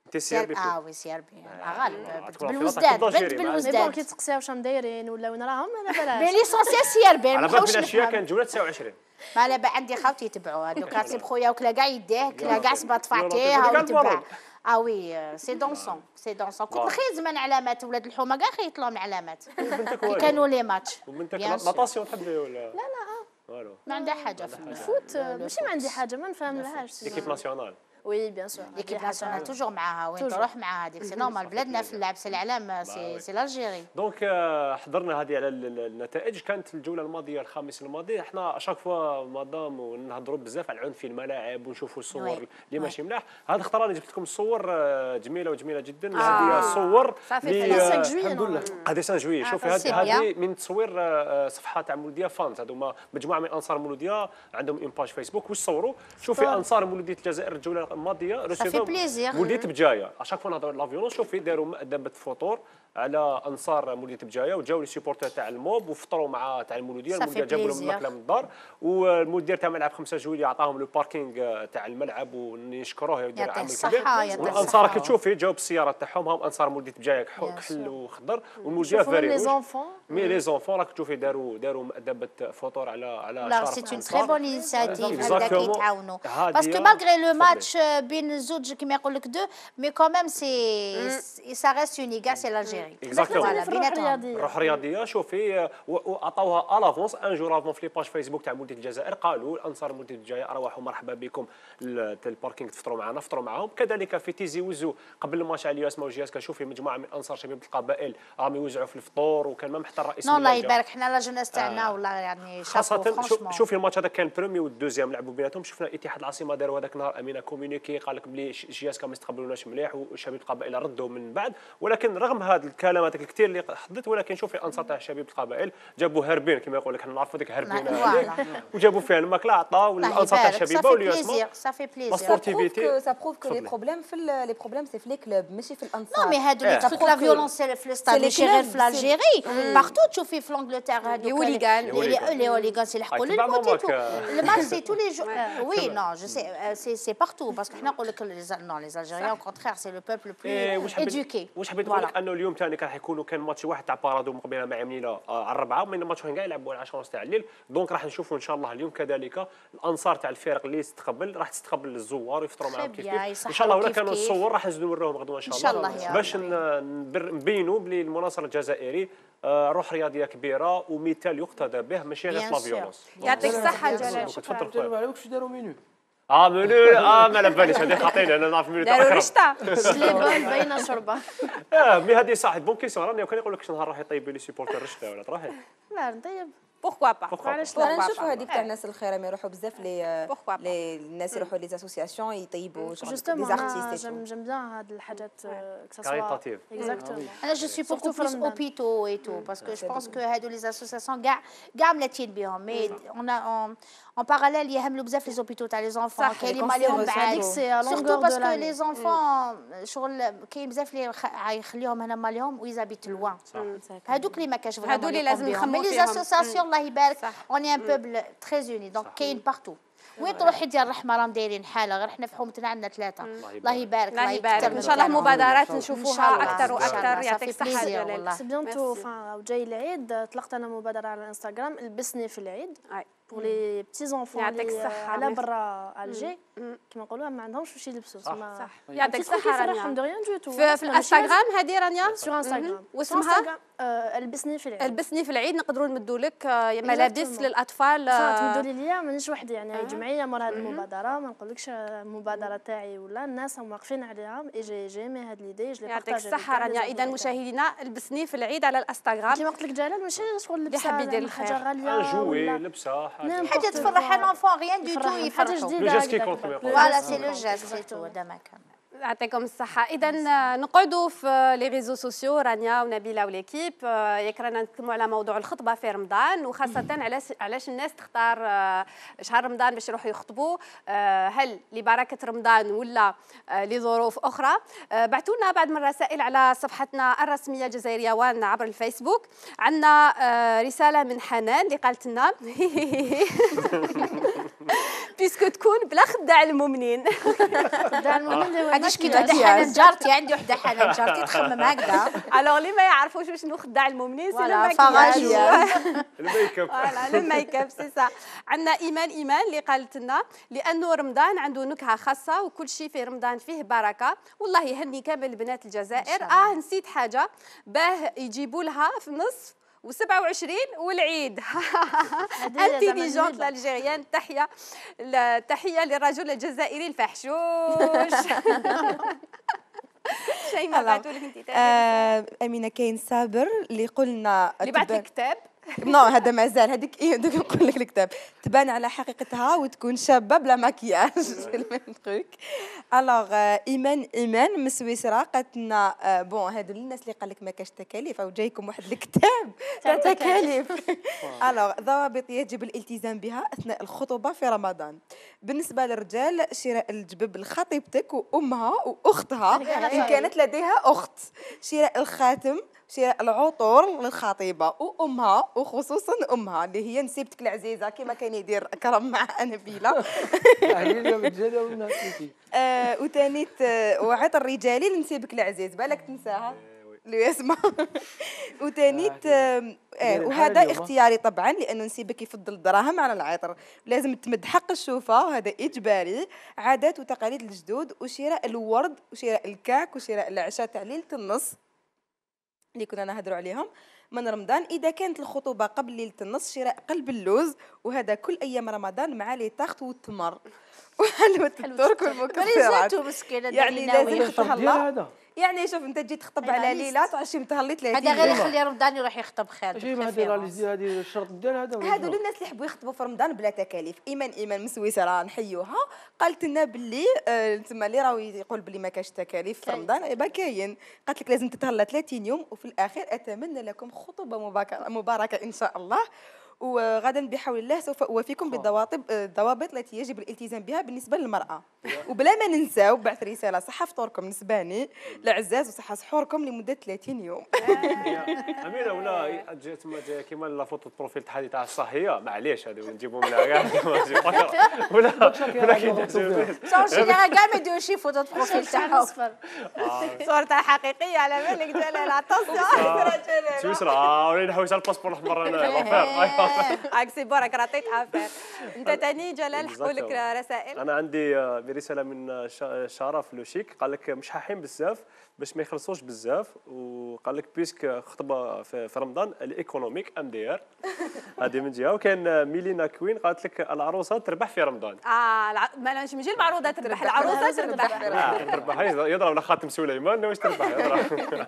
انت CRB وي CRB غالب بالوزداد بنت بالوزداد كي تسقسيها واش دايرين ولا وين راهم انا بلاش بين ليسونسيال CRB على بالك الاشياء كانت جوله 29 ما لا عندي خاوتي يتبعوا هذوك كاتب خويا وكلا كاع يديه كلا كاع صباط فاتيه ويتبع وي سي دونسون كنت خير زمان علامات ولاد الحومه كاع خيط لهم علامات كانوا لي ماتش وبنتك ناطاسيون تحبي ولا لا ما عندها حاجه في الفوت ماشي ما عندي حاجه ما نفهملهاش ليكيب ناسيونال وي بيان سور ليكيب ناسيونال توجور معاها وين تروح معاها هذيك سي نورمال بلادنا في اللعب سي العالم سي الجيري دونك حضرنا هذه على النتائج. كانت الجوله الماضيه الخامس الماضي احنا اشاك فوا مدام ونهضروا بزاف على العنف في الملاعب ونشوفوا الصور اللي ماشي ملاح. هذا اختار انا جبت لكم الصور جميله وجميله جدا. هذه الصور الحمد لله هذه 5 جويي. شوفي هذه من تصوير صفحه تاع مولوديه فانز. هذوما مجموعه من انصار مولوديه عندهم اون باج فيسبوك واش صوروا. شوفي انصار مولوديه الجزائر الجوله الماضيه رسموا مولوديه بجايه اشاك فوا نهضروا لا فيولونس. شوفي داروا مأدبه فطور على انصار مولوديه بجايه وجاوا لي سيبورتور تاع الموب وفطروا مع تاع المولوديه. المولوديه جابوا لهم الماكله من الدار والمدير تاع ملعب 5 جويليه عطاهم لو باركينغ تاع الملعب ونشكروه يدير عمل كبير. والانصار كي تشوفي جاوا بالسياره تاعهم هم انصار مولوديه بجايه كحل وخضر والمولوديه فاري مي لي زونفون راك تشوفي داروا مأدبه فطور على لا سي اون تري بون انيشيتيف هذاك يتعاونوا باسكو مالغري لو ماتش بين الزوج كيما يقول لك دو مي كوميم سي سا ريست اونيغا سي الجيري الروح الرياضيه. شوفي وعطاوها الافونس ان جور افون في لي باج فيسبوك تاع مولوديه الجزائر قالوا الانصار مولوديه الجزائر ارواحوا مرحبا بكم الباركينغ تفطروا معنا فطروا معاهم. كذلك في تيزي وزو قبل الماتش على الياس موجياس كنشوفي مجموعه من انصار شباب القبائل راهم يوزعوا في الفطور وكان ما حتى الرئيس الله يبارك حنا لا جونيس تاعنا والله يعني خاصه شوفي الماتش هذا كان البرومي والدوزيام لعبوا بيناتهم. شفنا اتحاد العاصمه داروا هذاك النهار امينه كومونيكي قال لك بلي جياسكا ما يستقبلوناش مليح وشباب القبائل ردوا من بعد. ولكن رغم هذا الكلام هذاك الكثير اللي حدث ولكن شوفي الانصار تاع شباب القبائل جابوا هربين كما يقول لك حنا نعرفوا ديك هربين وجابوا فيها الماكله عطاو الانصار تاع الشبيبه والياسمين صافي بليزير سا بروف كو لي بروبليم لي بروبليم سي في لي كلوب ماشي في الانصار. نو مي هادو لي تروك لا فيولونس في الستاد ماشي غير في الجيري بارتو تشوفي في لانجلتير هادو لي هوليغان يلحقوا للموت الماتش سي تو لي جو وي نو جو سي سي بارتو باسكو حنا نقول لك نو لي الجيريان كونترير سي لو بوبل بلو ايدوكي. واش حبيت نقول لك انه اليوم ثاني كان حيكونوا كان ماتش واحد تاع بارادو مقبله مع منيله على الربعه ومن الماتش كاع يلعبوا على 10 تاع الليل. دونك راح نشوفوا ان شاء الله اليوم كذلك الانصار تاع الفرق اللي تستقبل راح تستقبل الزوار ويفطروا معاهم كيف ان شاء الله. ولا كانوا الصور راح نزيدوا نوريهم غدوه ان شاء الله باش نبينوا بلي المناصر الجزائري روح رياضيه كبيره ومثال يقتدى به ماشي غير لا فيولونس. يعطيك الصحه جلال. تفضل على واش داروا مينو منو ما على باليش هذه خاطينا انا نعرف منو داروا رشطه سليمان باينه شربه مي هذه صح بون كيسيون. راني كان يقول لك شنو نهار راح يطيب لي سيبورتر رشطه ولا تروحي لا نطيب بوركوا با علاش لا نشوفوا هذيك تاع الناس الخيره ما يروحوا بزاف لي الناس يروحوا لي اسوسياسيون يطيبوا لي زارتيست. جيم بيان هاد الحاجات كاريتاتيف اكزاكتومون. انا جو سوي بوركو بلوس اوبيتو اي تو باسكو جو بونس كو هادو لي اسوسياسيون كاع ملاتين بهم مي اون باراليل يهملوا بزاف لي زوبيتو تاع لي زونفون كاين اللي ماليهم بعاد سورتو باسكو لي زونفون شغل كاين بزاف اللي يخليهم هنا ماليهم ويزابيت لوان هادوك اللي ما كاش هادو اللي لازم نخمو فيهم. لي اسوسياسيون الله يبارك اون ان بوبل تري اوني دونك كاين بارتو وين تروحي ديال الرحمه راهم دايرين حاله غير حنا في حومتنا عندنا 3. الله يبارك الله يبارك ان شاء الله مبادرات نشوفوها اكثر واكثر. يعطيك الصحه جلال. سي بيانتو جاي العيد طلقت انا مبادره على الانستغرام البسني في العيد بور لي بتي زونفون على برا الجي كيما نقولوا ما عندهمش واش يلبسوا صح. يعطيك الصحه رانيا في الانستغرام هذه رانيا سور انستغرام واسمها البسني في العيد. البسني في العيد نقدروا نمدوا لك ملابس للاطفال. تمدوا لي ليا مانيش وحدي يعني هي جمعيه مور هذه المبادره ما نقولكش المبادره تاعي ولا الناس هم واقفين عليها اي جيمي هاد ليدي جو لي يعطيك الصحه رانيا. اذا مشاهدينا البسني في العيد على الانستغرام كيما قلت لك جلال ماشي شغل لبسه يحب يدير الخير حاجه غاليه جوي لبسه حاجه تفرح الانفون ريان دو تو حاجه جديده فوالا سي لو جيست هذا ما كان. يعطيكم الصحة. إذا نقعدوا في لي ريزو سوسيو رانيا ونبيلة وليكيب ياك رانا نتكلموا على موضوع الخطبة في رمضان وخاصة علاش الناس تختار شهر رمضان باش يروحوا يخطبوا. هل لبركة رمضان ولا لظروف أخرى؟ بعثوا لنا بعض من الرسائل على صفحتنا الرسمية جزائرية وان عبر الفيسبوك. عندنا رسالة من حنان اللي قالت لنا بيسكو تكون بلا خداع المؤمنين. خداع المؤمنين هذه كي وحده حنان جارتي، عندي وحده حنان جارتي تخمم هكذا. الوغ اللي ما يعرفوش شنو خداع المؤمنين سي الميك اب. فوالا الميك اب سي سا. عندنا ايمان اللي قالت لنا لانه رمضان عنده نكهه خاصه وكل شيء في رمضان فيه بركه. والله يهني كامل بنات الجزائر. نسيت حاجه باه يجيبوا لها في نصف و27 والعيد. انتيليجونت الالجيريان. تحيه للرجل الجزائري الفحشوش. شيء ما بعثوا لك انت امينه كاين صابر اللي قلنا اللي بعث لك كتاب. نو هذا مازال هذيك دوك نقول لك الكتاب تبان على حقيقتها وتكون شابه بلا مكياج. الوغ ايمان من سويسرا قالت لنا بون هادو الناس اللي قال لك ما كاش تكاليف او جايكم واحد الكتاب تاع تكاليف. الوغ ضوابط يجب الالتزام بها اثناء الخطوبه في رمضان. بالنسبه للرجال شراء الجبب لخطيبتك وامها واختها ان كانت لديها اخت، شراء الخاتم، شراء العطور للخطيبه وامها وخصوصا امها اللي هي نسيبتك العزيزه كما كان يدير كرم مع نبيله. وثانيت وعطر الرجالي لنسيبك العزيز بالك تنساها اللي يسمع. وثانيت وهذا اختياري طبعا لانه نسيبك يفضل الدراهم على العطر. لازم تمد حق الشوفه وهذا اجباري. عادات وتقاليد الجدود وشراء الورد وشراء الكعك وشراء العشاء تاع ليله النص اللي كنا نهضروا عليهم من رمضان. اذا كانت الخطوبه قبل ليله النص شراء قلب اللوز وهذا كل ايام رمضان مع لي تاخت والتمر وحلوه الترك والمكسرات. يعني لازم يخطبها الله. يعني شوف انت تجي تخطب على ليله تعشي متهلي 30 هذا غير يخلي رمضان يروح يخطب خالد. هذه الشرط ديال هذا للناس اللي يحبوا يخطبوا في رمضان بلا تكاليف. ايمان من سويسرا نحيوها قالت لنا باللي تما اللي راهو يقول باللي ما كاش تكاليف في رمضان يبقى كاين. قالت لك لازم تتهلا 30 يوم. وفي الاخير اتمنى لكم خطوبه مباركه ان شاء الله. وغدا بحول الله سوف اوافيكم بالضوابط التي يجب الالتزام بها بالنسبه للمراه. وبلا ما ننساو بعث رساله صحه فطوركم نسباني العزاز وصحه سحوركم لمده 30 يوم. امينه ولا تما كيما لا فوتو بروفيل تاع تاع الصهيه معليش هذو نجيبهم منها كاع ولا كاع ما يديروا شي فوتو بروفيل تاعهم صورتها حقيقيه على بالك جلال عطاسه سويسرا ولا نحوس على الباسبور الاحمر انا عكسي بارك راتيت افير. انت تاني جلال حكوا لك رسائل. انا عندي برساله من شرف لوشيك قال لك مش حاحين بزاف باش ما يخلصوش بزاف وقال لك بيسك خطبه في رمضان الايكونوميك ام دي ار هذه من جهه. وكان ميلينا كوين قالت لك العروسه تربح في رمضان. ما ماشي المعروضه تربح العروسه تربح يضرب خاتم سليمان واش تربح يضرب.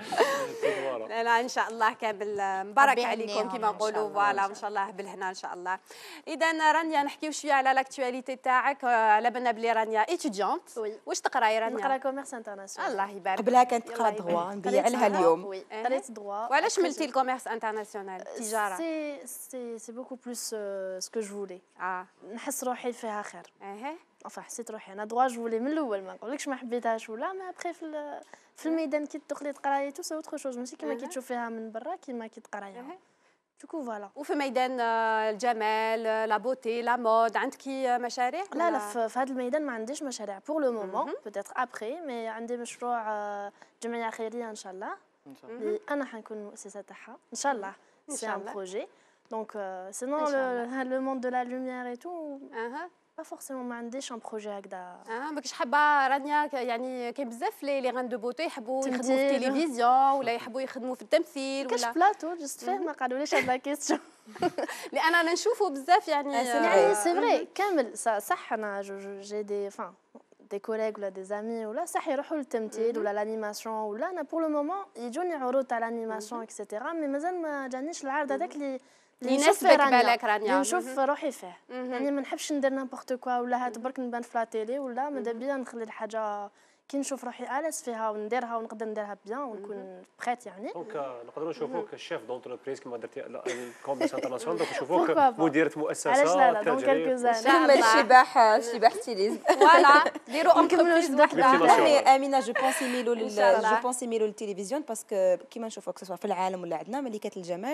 لا ان شاء الله كامل مبارك عليكم كما نقولوا فوالا ان شاء الله بالهنا ان شاء الله. اذا رانيا نحكيو شويه على لاكتواليتي تاعك. على بالنا بلي رانيا ايتيديونت. واش تقراي رانيا؟ نقرا كوميرس انترناسيونال. الله يبارك. قبلها كانت تقرا دغوا نبيع لها اليوم. قريت دغوا. وعلاش ملتي الكوميرس انترناسيونال تجاره؟ سي بوكو بلوس سكو جو فولي. نحس روحي فيها خير. حسيت روحي انا دغوا جو فولي من الاول ما نقولكش ما حبيتهاش ولا ما ابخي في الميدان كي تدخلي تقراي تو سي اوتر شوز ماشي كيما كي تشوفيها من برا كيما كي تقرايها. دوكو فوالا. وفي ميدان الجمال لا بوتي لا مود عندكي مشاريع؟ لا في هذا الميدان ما عنديش مشاريع بور لو مومون بوتيتر ابخي مي عندي مشروع جمعيه خيريه ان شاء الله اللي انا حنكون مؤسسه تاعها ان شاء الله. سي ان بروجي دونك سينون لو موند دو لا لوميير اي تو با فورسيمون ما عنديش ان بروجي هكذا. ماكش حابه رانيا يعني كاين بزاف لي غان دو بوتو يحبوا يخدموا في التلفزيون ولا يحبوا يخدموا في التمثيل ولا كاش بلاطو جست فيه ما قالوليش هاد لا كيستيون لان انا نشوفه بزاف يعني سي فري كامل صح. انا جي دي دي كوليغ ولا دي زامي ولا صح يروحوا للتمثيل ولا لانيماسيون ولا انا بور لو مومون يجوني عروض تاع لانيماسيون اكسيتيرا مي مازال ما جانيش العرض هذاك اللي يناسبك بالك رانيا نشوف روحي فيه. يعني ما نحبش ندير نامبورت كوا ولا هات برك نبان في لا تيلي ولا ماذا بيا نخلي الحاجه كي نشوف روحي اليس فيها ونديرها ونقدر نديرها بيان ونكون بخيت يعني. دونك نقدروا نشوفوك الشيف دونتربريز كما درتي الكومبيس انترناسيونال دونك نشوفوك مديره مؤسسه. علاش لا دونك كالكو زان ثم الشباح تيليز فوالا ديروا انتربريز وحده. امينه جو بونسي ميلو للتلفزيون باسكو كيما نشوفوا كسوا في العالم ولا عندنا ملكات الجمال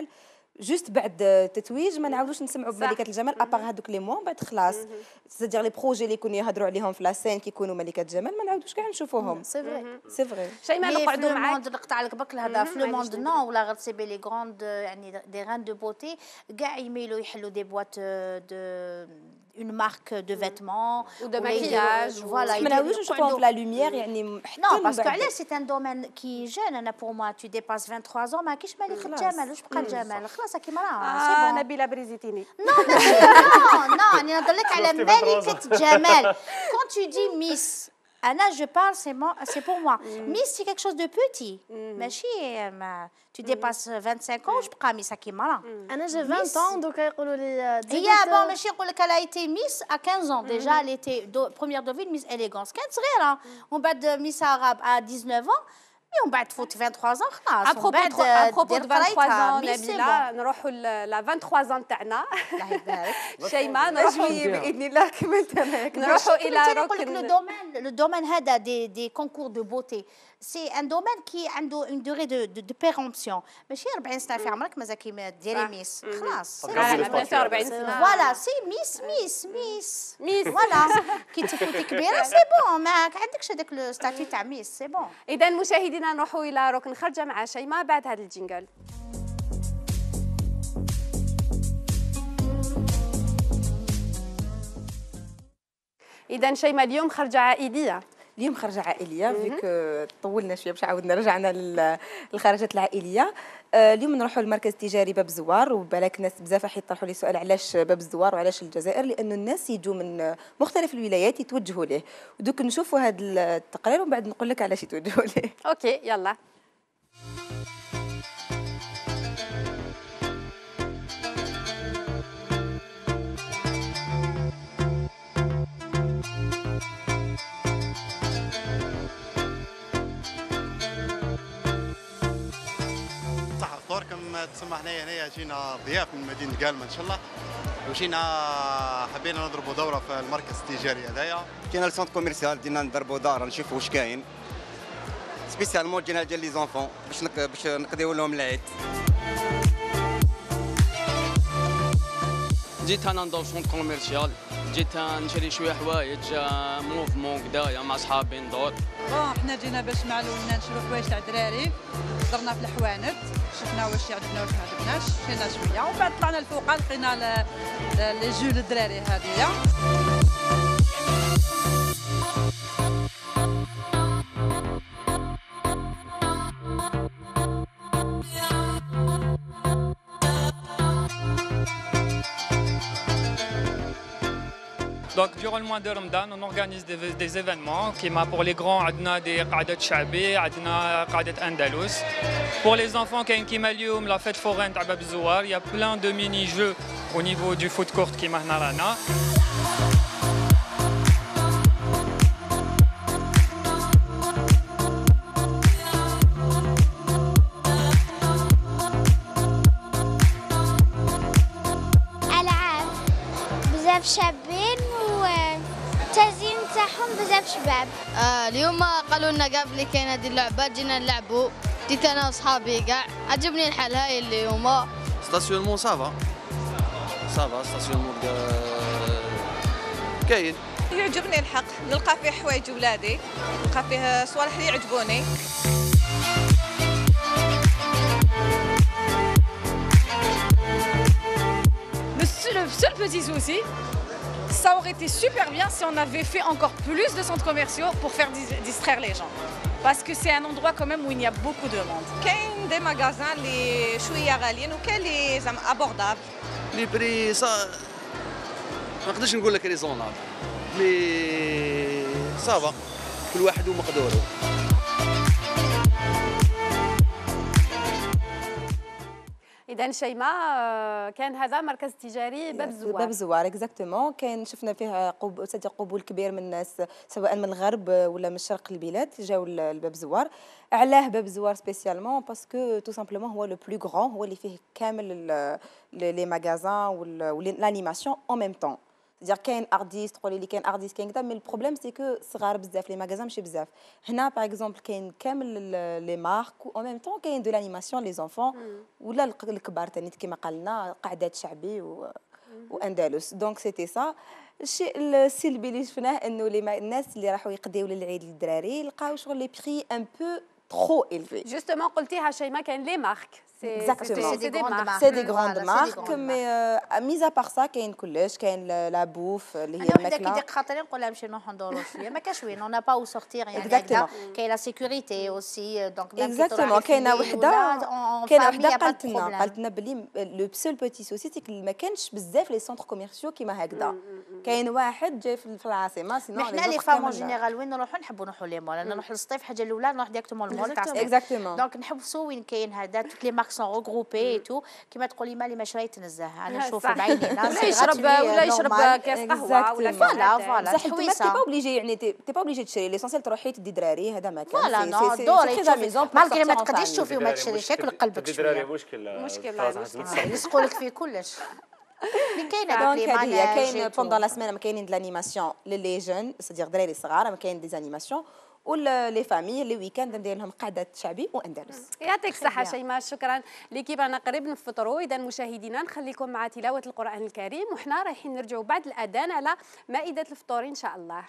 جوست بعد التتويج ما نعاودوش نسمعوا بملكه الجمال ابار هذوك لي موا بعد خلاص سيدير لي بروجي اللي يكونوا يهضروا عليهم في لاسين كيكونوا ملكه الجمال ما نعاودوش كاع نشوفوهم. سي فري سي فري. شيماء نقعدوا معاك نقطع لك برك الهضره في لو موند نو ولا غير تسيبي لي غروند يعني دي غان دو بوتي كاع يميلوا يحلوا دي بواط دو une marque de vêtements ou de maquillage. Voilà, ما نعاودوش نشوفوهم في لا لوميير يعني حتى non parce que علاش سي ان دومين كي جون انا بور موا tu dépasses 23 ans ما كاينش ملك الجمال واش بقى الجمال خلاص كيما راه سي بون. نبيله بريزيتيني نو راني نهضر لك على ملكه الجمال quand tu dis miss Anna, je parle, c'est pour moi. Miss, c'est quelque chose de petit. ماشي tu dépasses 25 ans, je بقى ميس كي مرا. أنا j'ai 20 ans donc يقولوا لي هي bon ماشي يقول لك elle a été miss à 15 ans déjà elle était première deauville miss élégance كانت صغيرة ومن بعد miss arabe à 19 ans ومن بعد تفوت 23 ans خلاص. à propos de 23 ans نبيلة نروحوا ل 23 ans تاعنا شيماء نروحوا بإذن الله كما انت نروحوا إلى ركن le domaine هذا des concours de beauté c'est un domaine qui عنده une durée de péremption ماشي 40 سنة في عمرك مازال كي ديري ميس خلاص 40 سنة فوالا سي ميس فوالا كي تفوتي كبيرة سي بون ما عندكش هذاك لو ستاتيو تاع ميس سي بون. إذا مشاهدينا نروحوا إلى ركن خرجة مع شيماء بعد هذا الجينجل. إذا شيماء اليوم خرجة عائلية. اليوم خرجة عائلية فيك طولنا شويه باش عاودنا رجعنا للخرجات العائليه. اليوم نروحوا للمركز التجاري باب الزوار وبالك ناس بزاف راح يطرحوا لي سؤال علاش باب الزوار وعلاش الجزائر لانه الناس يجوا من مختلف الولايات يتوجهوا ليه ودوك نشوفوا هذا التقرير ومن بعد نقول لك علاش يتوجهوا ليه. اوكي يلا. تسمى هنايا جينا ضياف من مدينه قالمه ان شاء الله وجينا حبينا نضربوا دوره في المركز التجاري هذايا. جينا للسونت كوميرسيال بدينا نضربوا داره نشوفوا واش كاين سبيسيالمون جينا ديال لي زونفون باش نقضيو لهم العيد. جيت انا ندور سونت كوميرسيال جيت نشري شويه حوايج موفمون كدايا مع صحابي ندور. حنا جينا باش معلومنا نشرو حوايج تاع الدراري درنا في الحوانت شفنا واش يعجبنا واش ما عجبناش شرينا شويه ومن بعد طلعنا الفوق لقينا لي جو للدراري هذيا. Donc durant le mois de Ramadan, on organise des événements qui pour les grands, on a des قعدة شعبي, on a قعدة Andalous. Pour les enfants, كاين اليوم la fête foraine تاع باب الزوار, il y a plein de mini-jeux au niveau du foot court كيما هنا رانا. ألعاب بزاف شابين والتزيين تاعهم بزاف شباب. اليوم قالوا لنا قبل كاين هذه اللعبه جينا نلعبوا جيت انا وصحابي كاع عجبني الحال هاي اليوم. ستاسيونمون سافا ستاسيونمون كاين. يعجبني الحق نلقى فيه حوايج ولادي نلقى فيه صوالح اللي يعجبوني. Le seul petit souci, ça aurait été super bien si on avait fait encore plus de centres commerciaux pour faire distraire les gens. Parce que c'est un endroit quand même où il y a beaucoup de monde. كاين دي ماغازان اللي شويه غاليين وكاين اللي زعما ابوردابل. لي بري ما نقدرش نقول لك ريزونابل مي صافا كل واحد ومقدوره. إذا شيماء كان هذا مركز تجاري باب الزوار. باب الزوار اكزاكتومون كان شفنا فيه قبول كبير من الناس سواء من الغرب ولا من شرق البلاد جاوا لباب الزوار. علاه باب الزوار سبيسيالمون باسكو تو سامبلومون هو لو بلو غران هو اللي فيه كامل لي ماغازان ولانيماسيون اون ميم طون دير كاين ارتيست تقولي لي كاين ارتيست كاين كذا مي البروبليم سي كو صغار بزاف لي ماغازان ماشي بزاف هنا باغ اكزومبل كاين كامل لي مارك و ميم طون كاين دو لانيماسيون لي زونفون ولا الكبار ثاني كيما قالنا قعدات شعبي واندلس دونك سيتي سا الشيء السلبي اللي شفناه انه الناس اللي راحوا يقضيو للعيد للدراري لقاو شغل لي بري ان بو trop élevé. Justement, قلتيها شيماء كاين لي مارك. Exactement. C'est des grandes marques, mais mis à part ça كاين كلش كاين لا بوف اللي هي الماكله. أنا وحدة كي خاطري نقول لها نمشي نروحوا ندوروا شوية ما كاش وين on n'a pas où sortir يعني هكذا كاين لا سيكوريتي أوسي دونك exactement كاينه وحده قالت لنا بلي لو سول بوتي سوسي ما كانش بزاف لي سونتر كوميرسيو كيما هكذا كاين واحد جاي في العاصمه سينو حنا لي فام اون جينيرال وين نروحوا نحبوا نروحوا لي مول انا نروح للصيف حاجه الاولى نروح ديريكتومون المول تاع الصيف exactement دونك نحبسوا وين كاين هذا توت لي مارك سون ريغروبي تو كيما تقولي مالي ما شريت نزه انا نشوف بعيني ناس ولا يشرب كاس قهوه ولا فوالا بصح انت ما تي با اوبليجي يعني تي با اوبليجي تشري ليسونسيال تروحي تدي دراري هذا ما كان فوالا نو دوري مالكي ما تقدريش تشوفي وما تشريش ياكل قلبك شويه مشكل يسقوا لك في كلش دونك هذه كاين بوندون لا سيمين كاينين د لانيماسيون لي جون سيدير دراري صغار كاين دي زانيماسيون ولي فامي لي ويكاند ندير لهم قعدات شعبي واندلس. يعطيك الصحة شيماء شكرا ليكيب رانا قريب نفطروا اذا مشاهدينا نخليكم مع تلاوة القرآن الكريم وحنا رايحين نرجعوا بعد الأذان على مائدة الفطور إن شاء الله.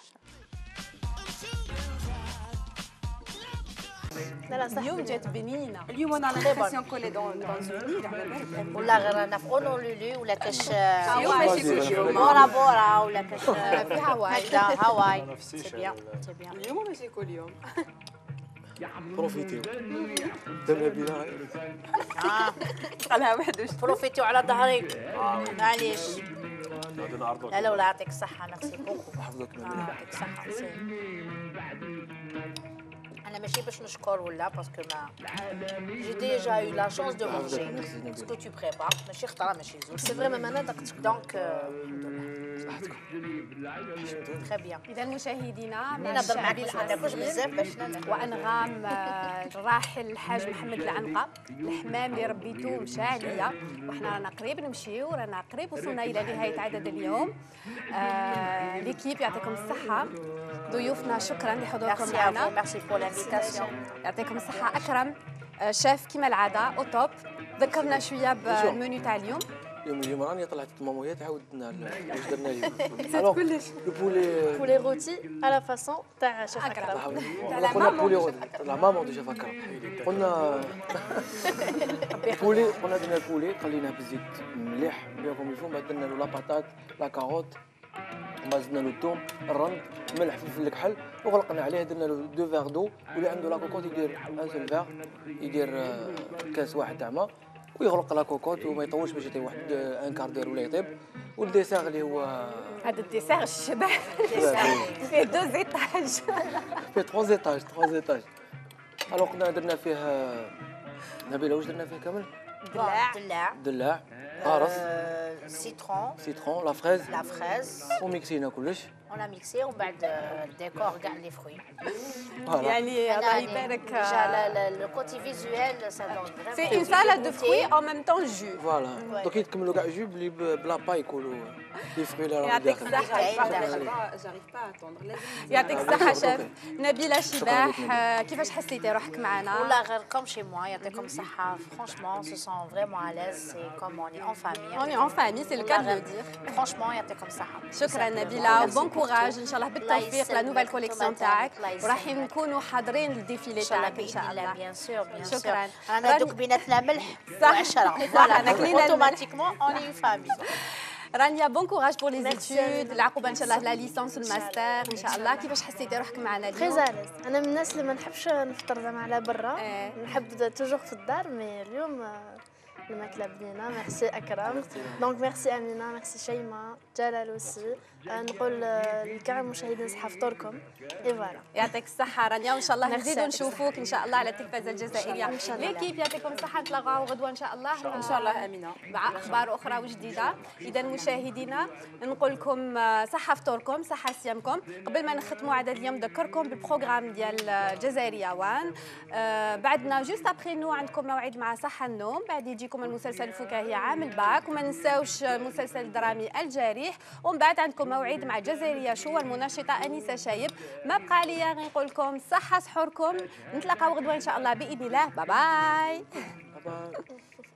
اليوم جات بنينه اليوم انا لامبرسيون كولي دون زونير على بالك ولا غير انا في اونولولو ولا كاش بورا بورا ولا كاش في هواي هواي سي بيان سي بيان اليوم ماشي كل يوم بروفيتيو درنا بينا قالها وحدوش بروفيتيو على ظهري معليش لا لا ولا يعطيك الصحة ميرسي بوكو حفظك يعطيك الصحة أنا ماشي باش نشكر ولا باسكو ما جي ديجا يو لا شانس دو مانجي سكو تو بريبار ماشي خطرة ماشي زوج سي فريمون أنا دقتك دونك صحتكم تري بيان. إذا مشاهدينا من الشعب الأصيل بزاف باش وأنغام الراحل الحاج محمد العنقة الحمام اللي ربيتوه مشى عليا وحنا رانا قريب نمشيو رانا قريب وصلنا إلى نهاية عدد اليوم. ليكيب يعطيكم الصحة ضيوفنا شكرا لحضوركم معنا. ميرسي بور لانفيتاسيون. يعطيكم الصحة أكرم شيف كيما العادة أو توب. ذكرنا شوية بالمنيو تاع اليوم. اليوم راني طلعت مامويا تعاودنا واش درنا اليوم كلش لو بولي روتي على فاسون تاع شيف اكرم قلنا بولي روتي لا مامون دو شيف اكرم قلنا بولي قلنا درنا البولي قليناه بالزيت مليح بيان كوم يفون بعد درنا له لا باتات لا كاروت وما زدنا له الثوم الرند ملح فلفل الكحل وغلقنا عليه درنا له 2 فيغ دو واللي عنده لا كوكوت يدير ان سول فيغ يدير كاس واحد تاع ما ويغلق لا كوكوت وما يطولش باش يطيب واحد ان كاردور ولا يطيب والديسير اللي هو هذا الديسير الشباب فيه 2 ايطاج فيه 3 ايطاج الوغ قلنا درنا فيه نبيله واش درنا فيه كامل دلاع قارص سيترون لا فريز وميكسينا كلش on a mixé ومن بعد الديكور كاع لي فروي يعني الله يبارك لو كوتي فيزوال سا دون سي اون سالاد دو فروي ان ميم طون جو فوالا دونك يتكملوا كاع جو بلا با يكونوا لي فروي اللي راهم يعطيك الصحة يعطيك الصحة شيف نبيلة شباح كيفاش حسيتي روحك معنا؟ والله غير كوم شي موا يعطيكم الصحة فرانشمون سو سون فريمون اليز سي كوم اوني اون فامي اوني اون فامي سي لو كا دو دير فرانشمون يعطيكم الصحة شكرا نبيلة بون كوراج ان شاء الله بالتوفيق لا نوفال كوليكسيون تاعك وراح نكونوا حاضرين للديفيلي تاعك ان شاء الله بيان سور شكرا انا دوك بيناتنا ملح و10 فوالا ناكلين اوتوماتيكمون اوني فامي رانيا بون كوراج بور لي زيتود العقوبه ان شاء الله لا ليسونس والماستر ان شاء الله كيفاش حسيتي روحك معنا اليوم؟ تري اليز انا من الناس اللي ما نحبش نفطر زعما على برا نحب توجور في الدار مي اليوم الماكله بنينه ميرسي اكرم دونك ميرسي امينه ميرسي شيماء جلال وسي نقول لكاع المشاهدين صحه فطوركم اي فوالا يعطيك الصحه رانيا وان شاء الله نزيدوا نشوفوك ان شاء الله على التلفزه الجزائريه ليكيب يعطيكم الصحه نتلاقاو غدوه ان شاء الله ان شاء الله امينه مع اخبار اخرى وجديده اذا مشاهدينا نقول لكم صحة فطوركم، صحة صيامكم. قبل ما نختموا عدد اليوم نذكركم بالبروغرام ديال الجزائرية وان. بعدنا جوست ابخي نو عندكم موعد مع صحة النوم، بعد يجيكم المسلسل الفكاهي عام الباك، وما ننساوش المسلسل الدرامي الجريح، ومن بعد عندكم موعد مع الجزائرية شو المنشطة أنيسة شايب. ما بقى عليا غير نقول لكم صحة سحوركم، نتلاقاو غدوة إن شاء الله بإذن الله. باي باي.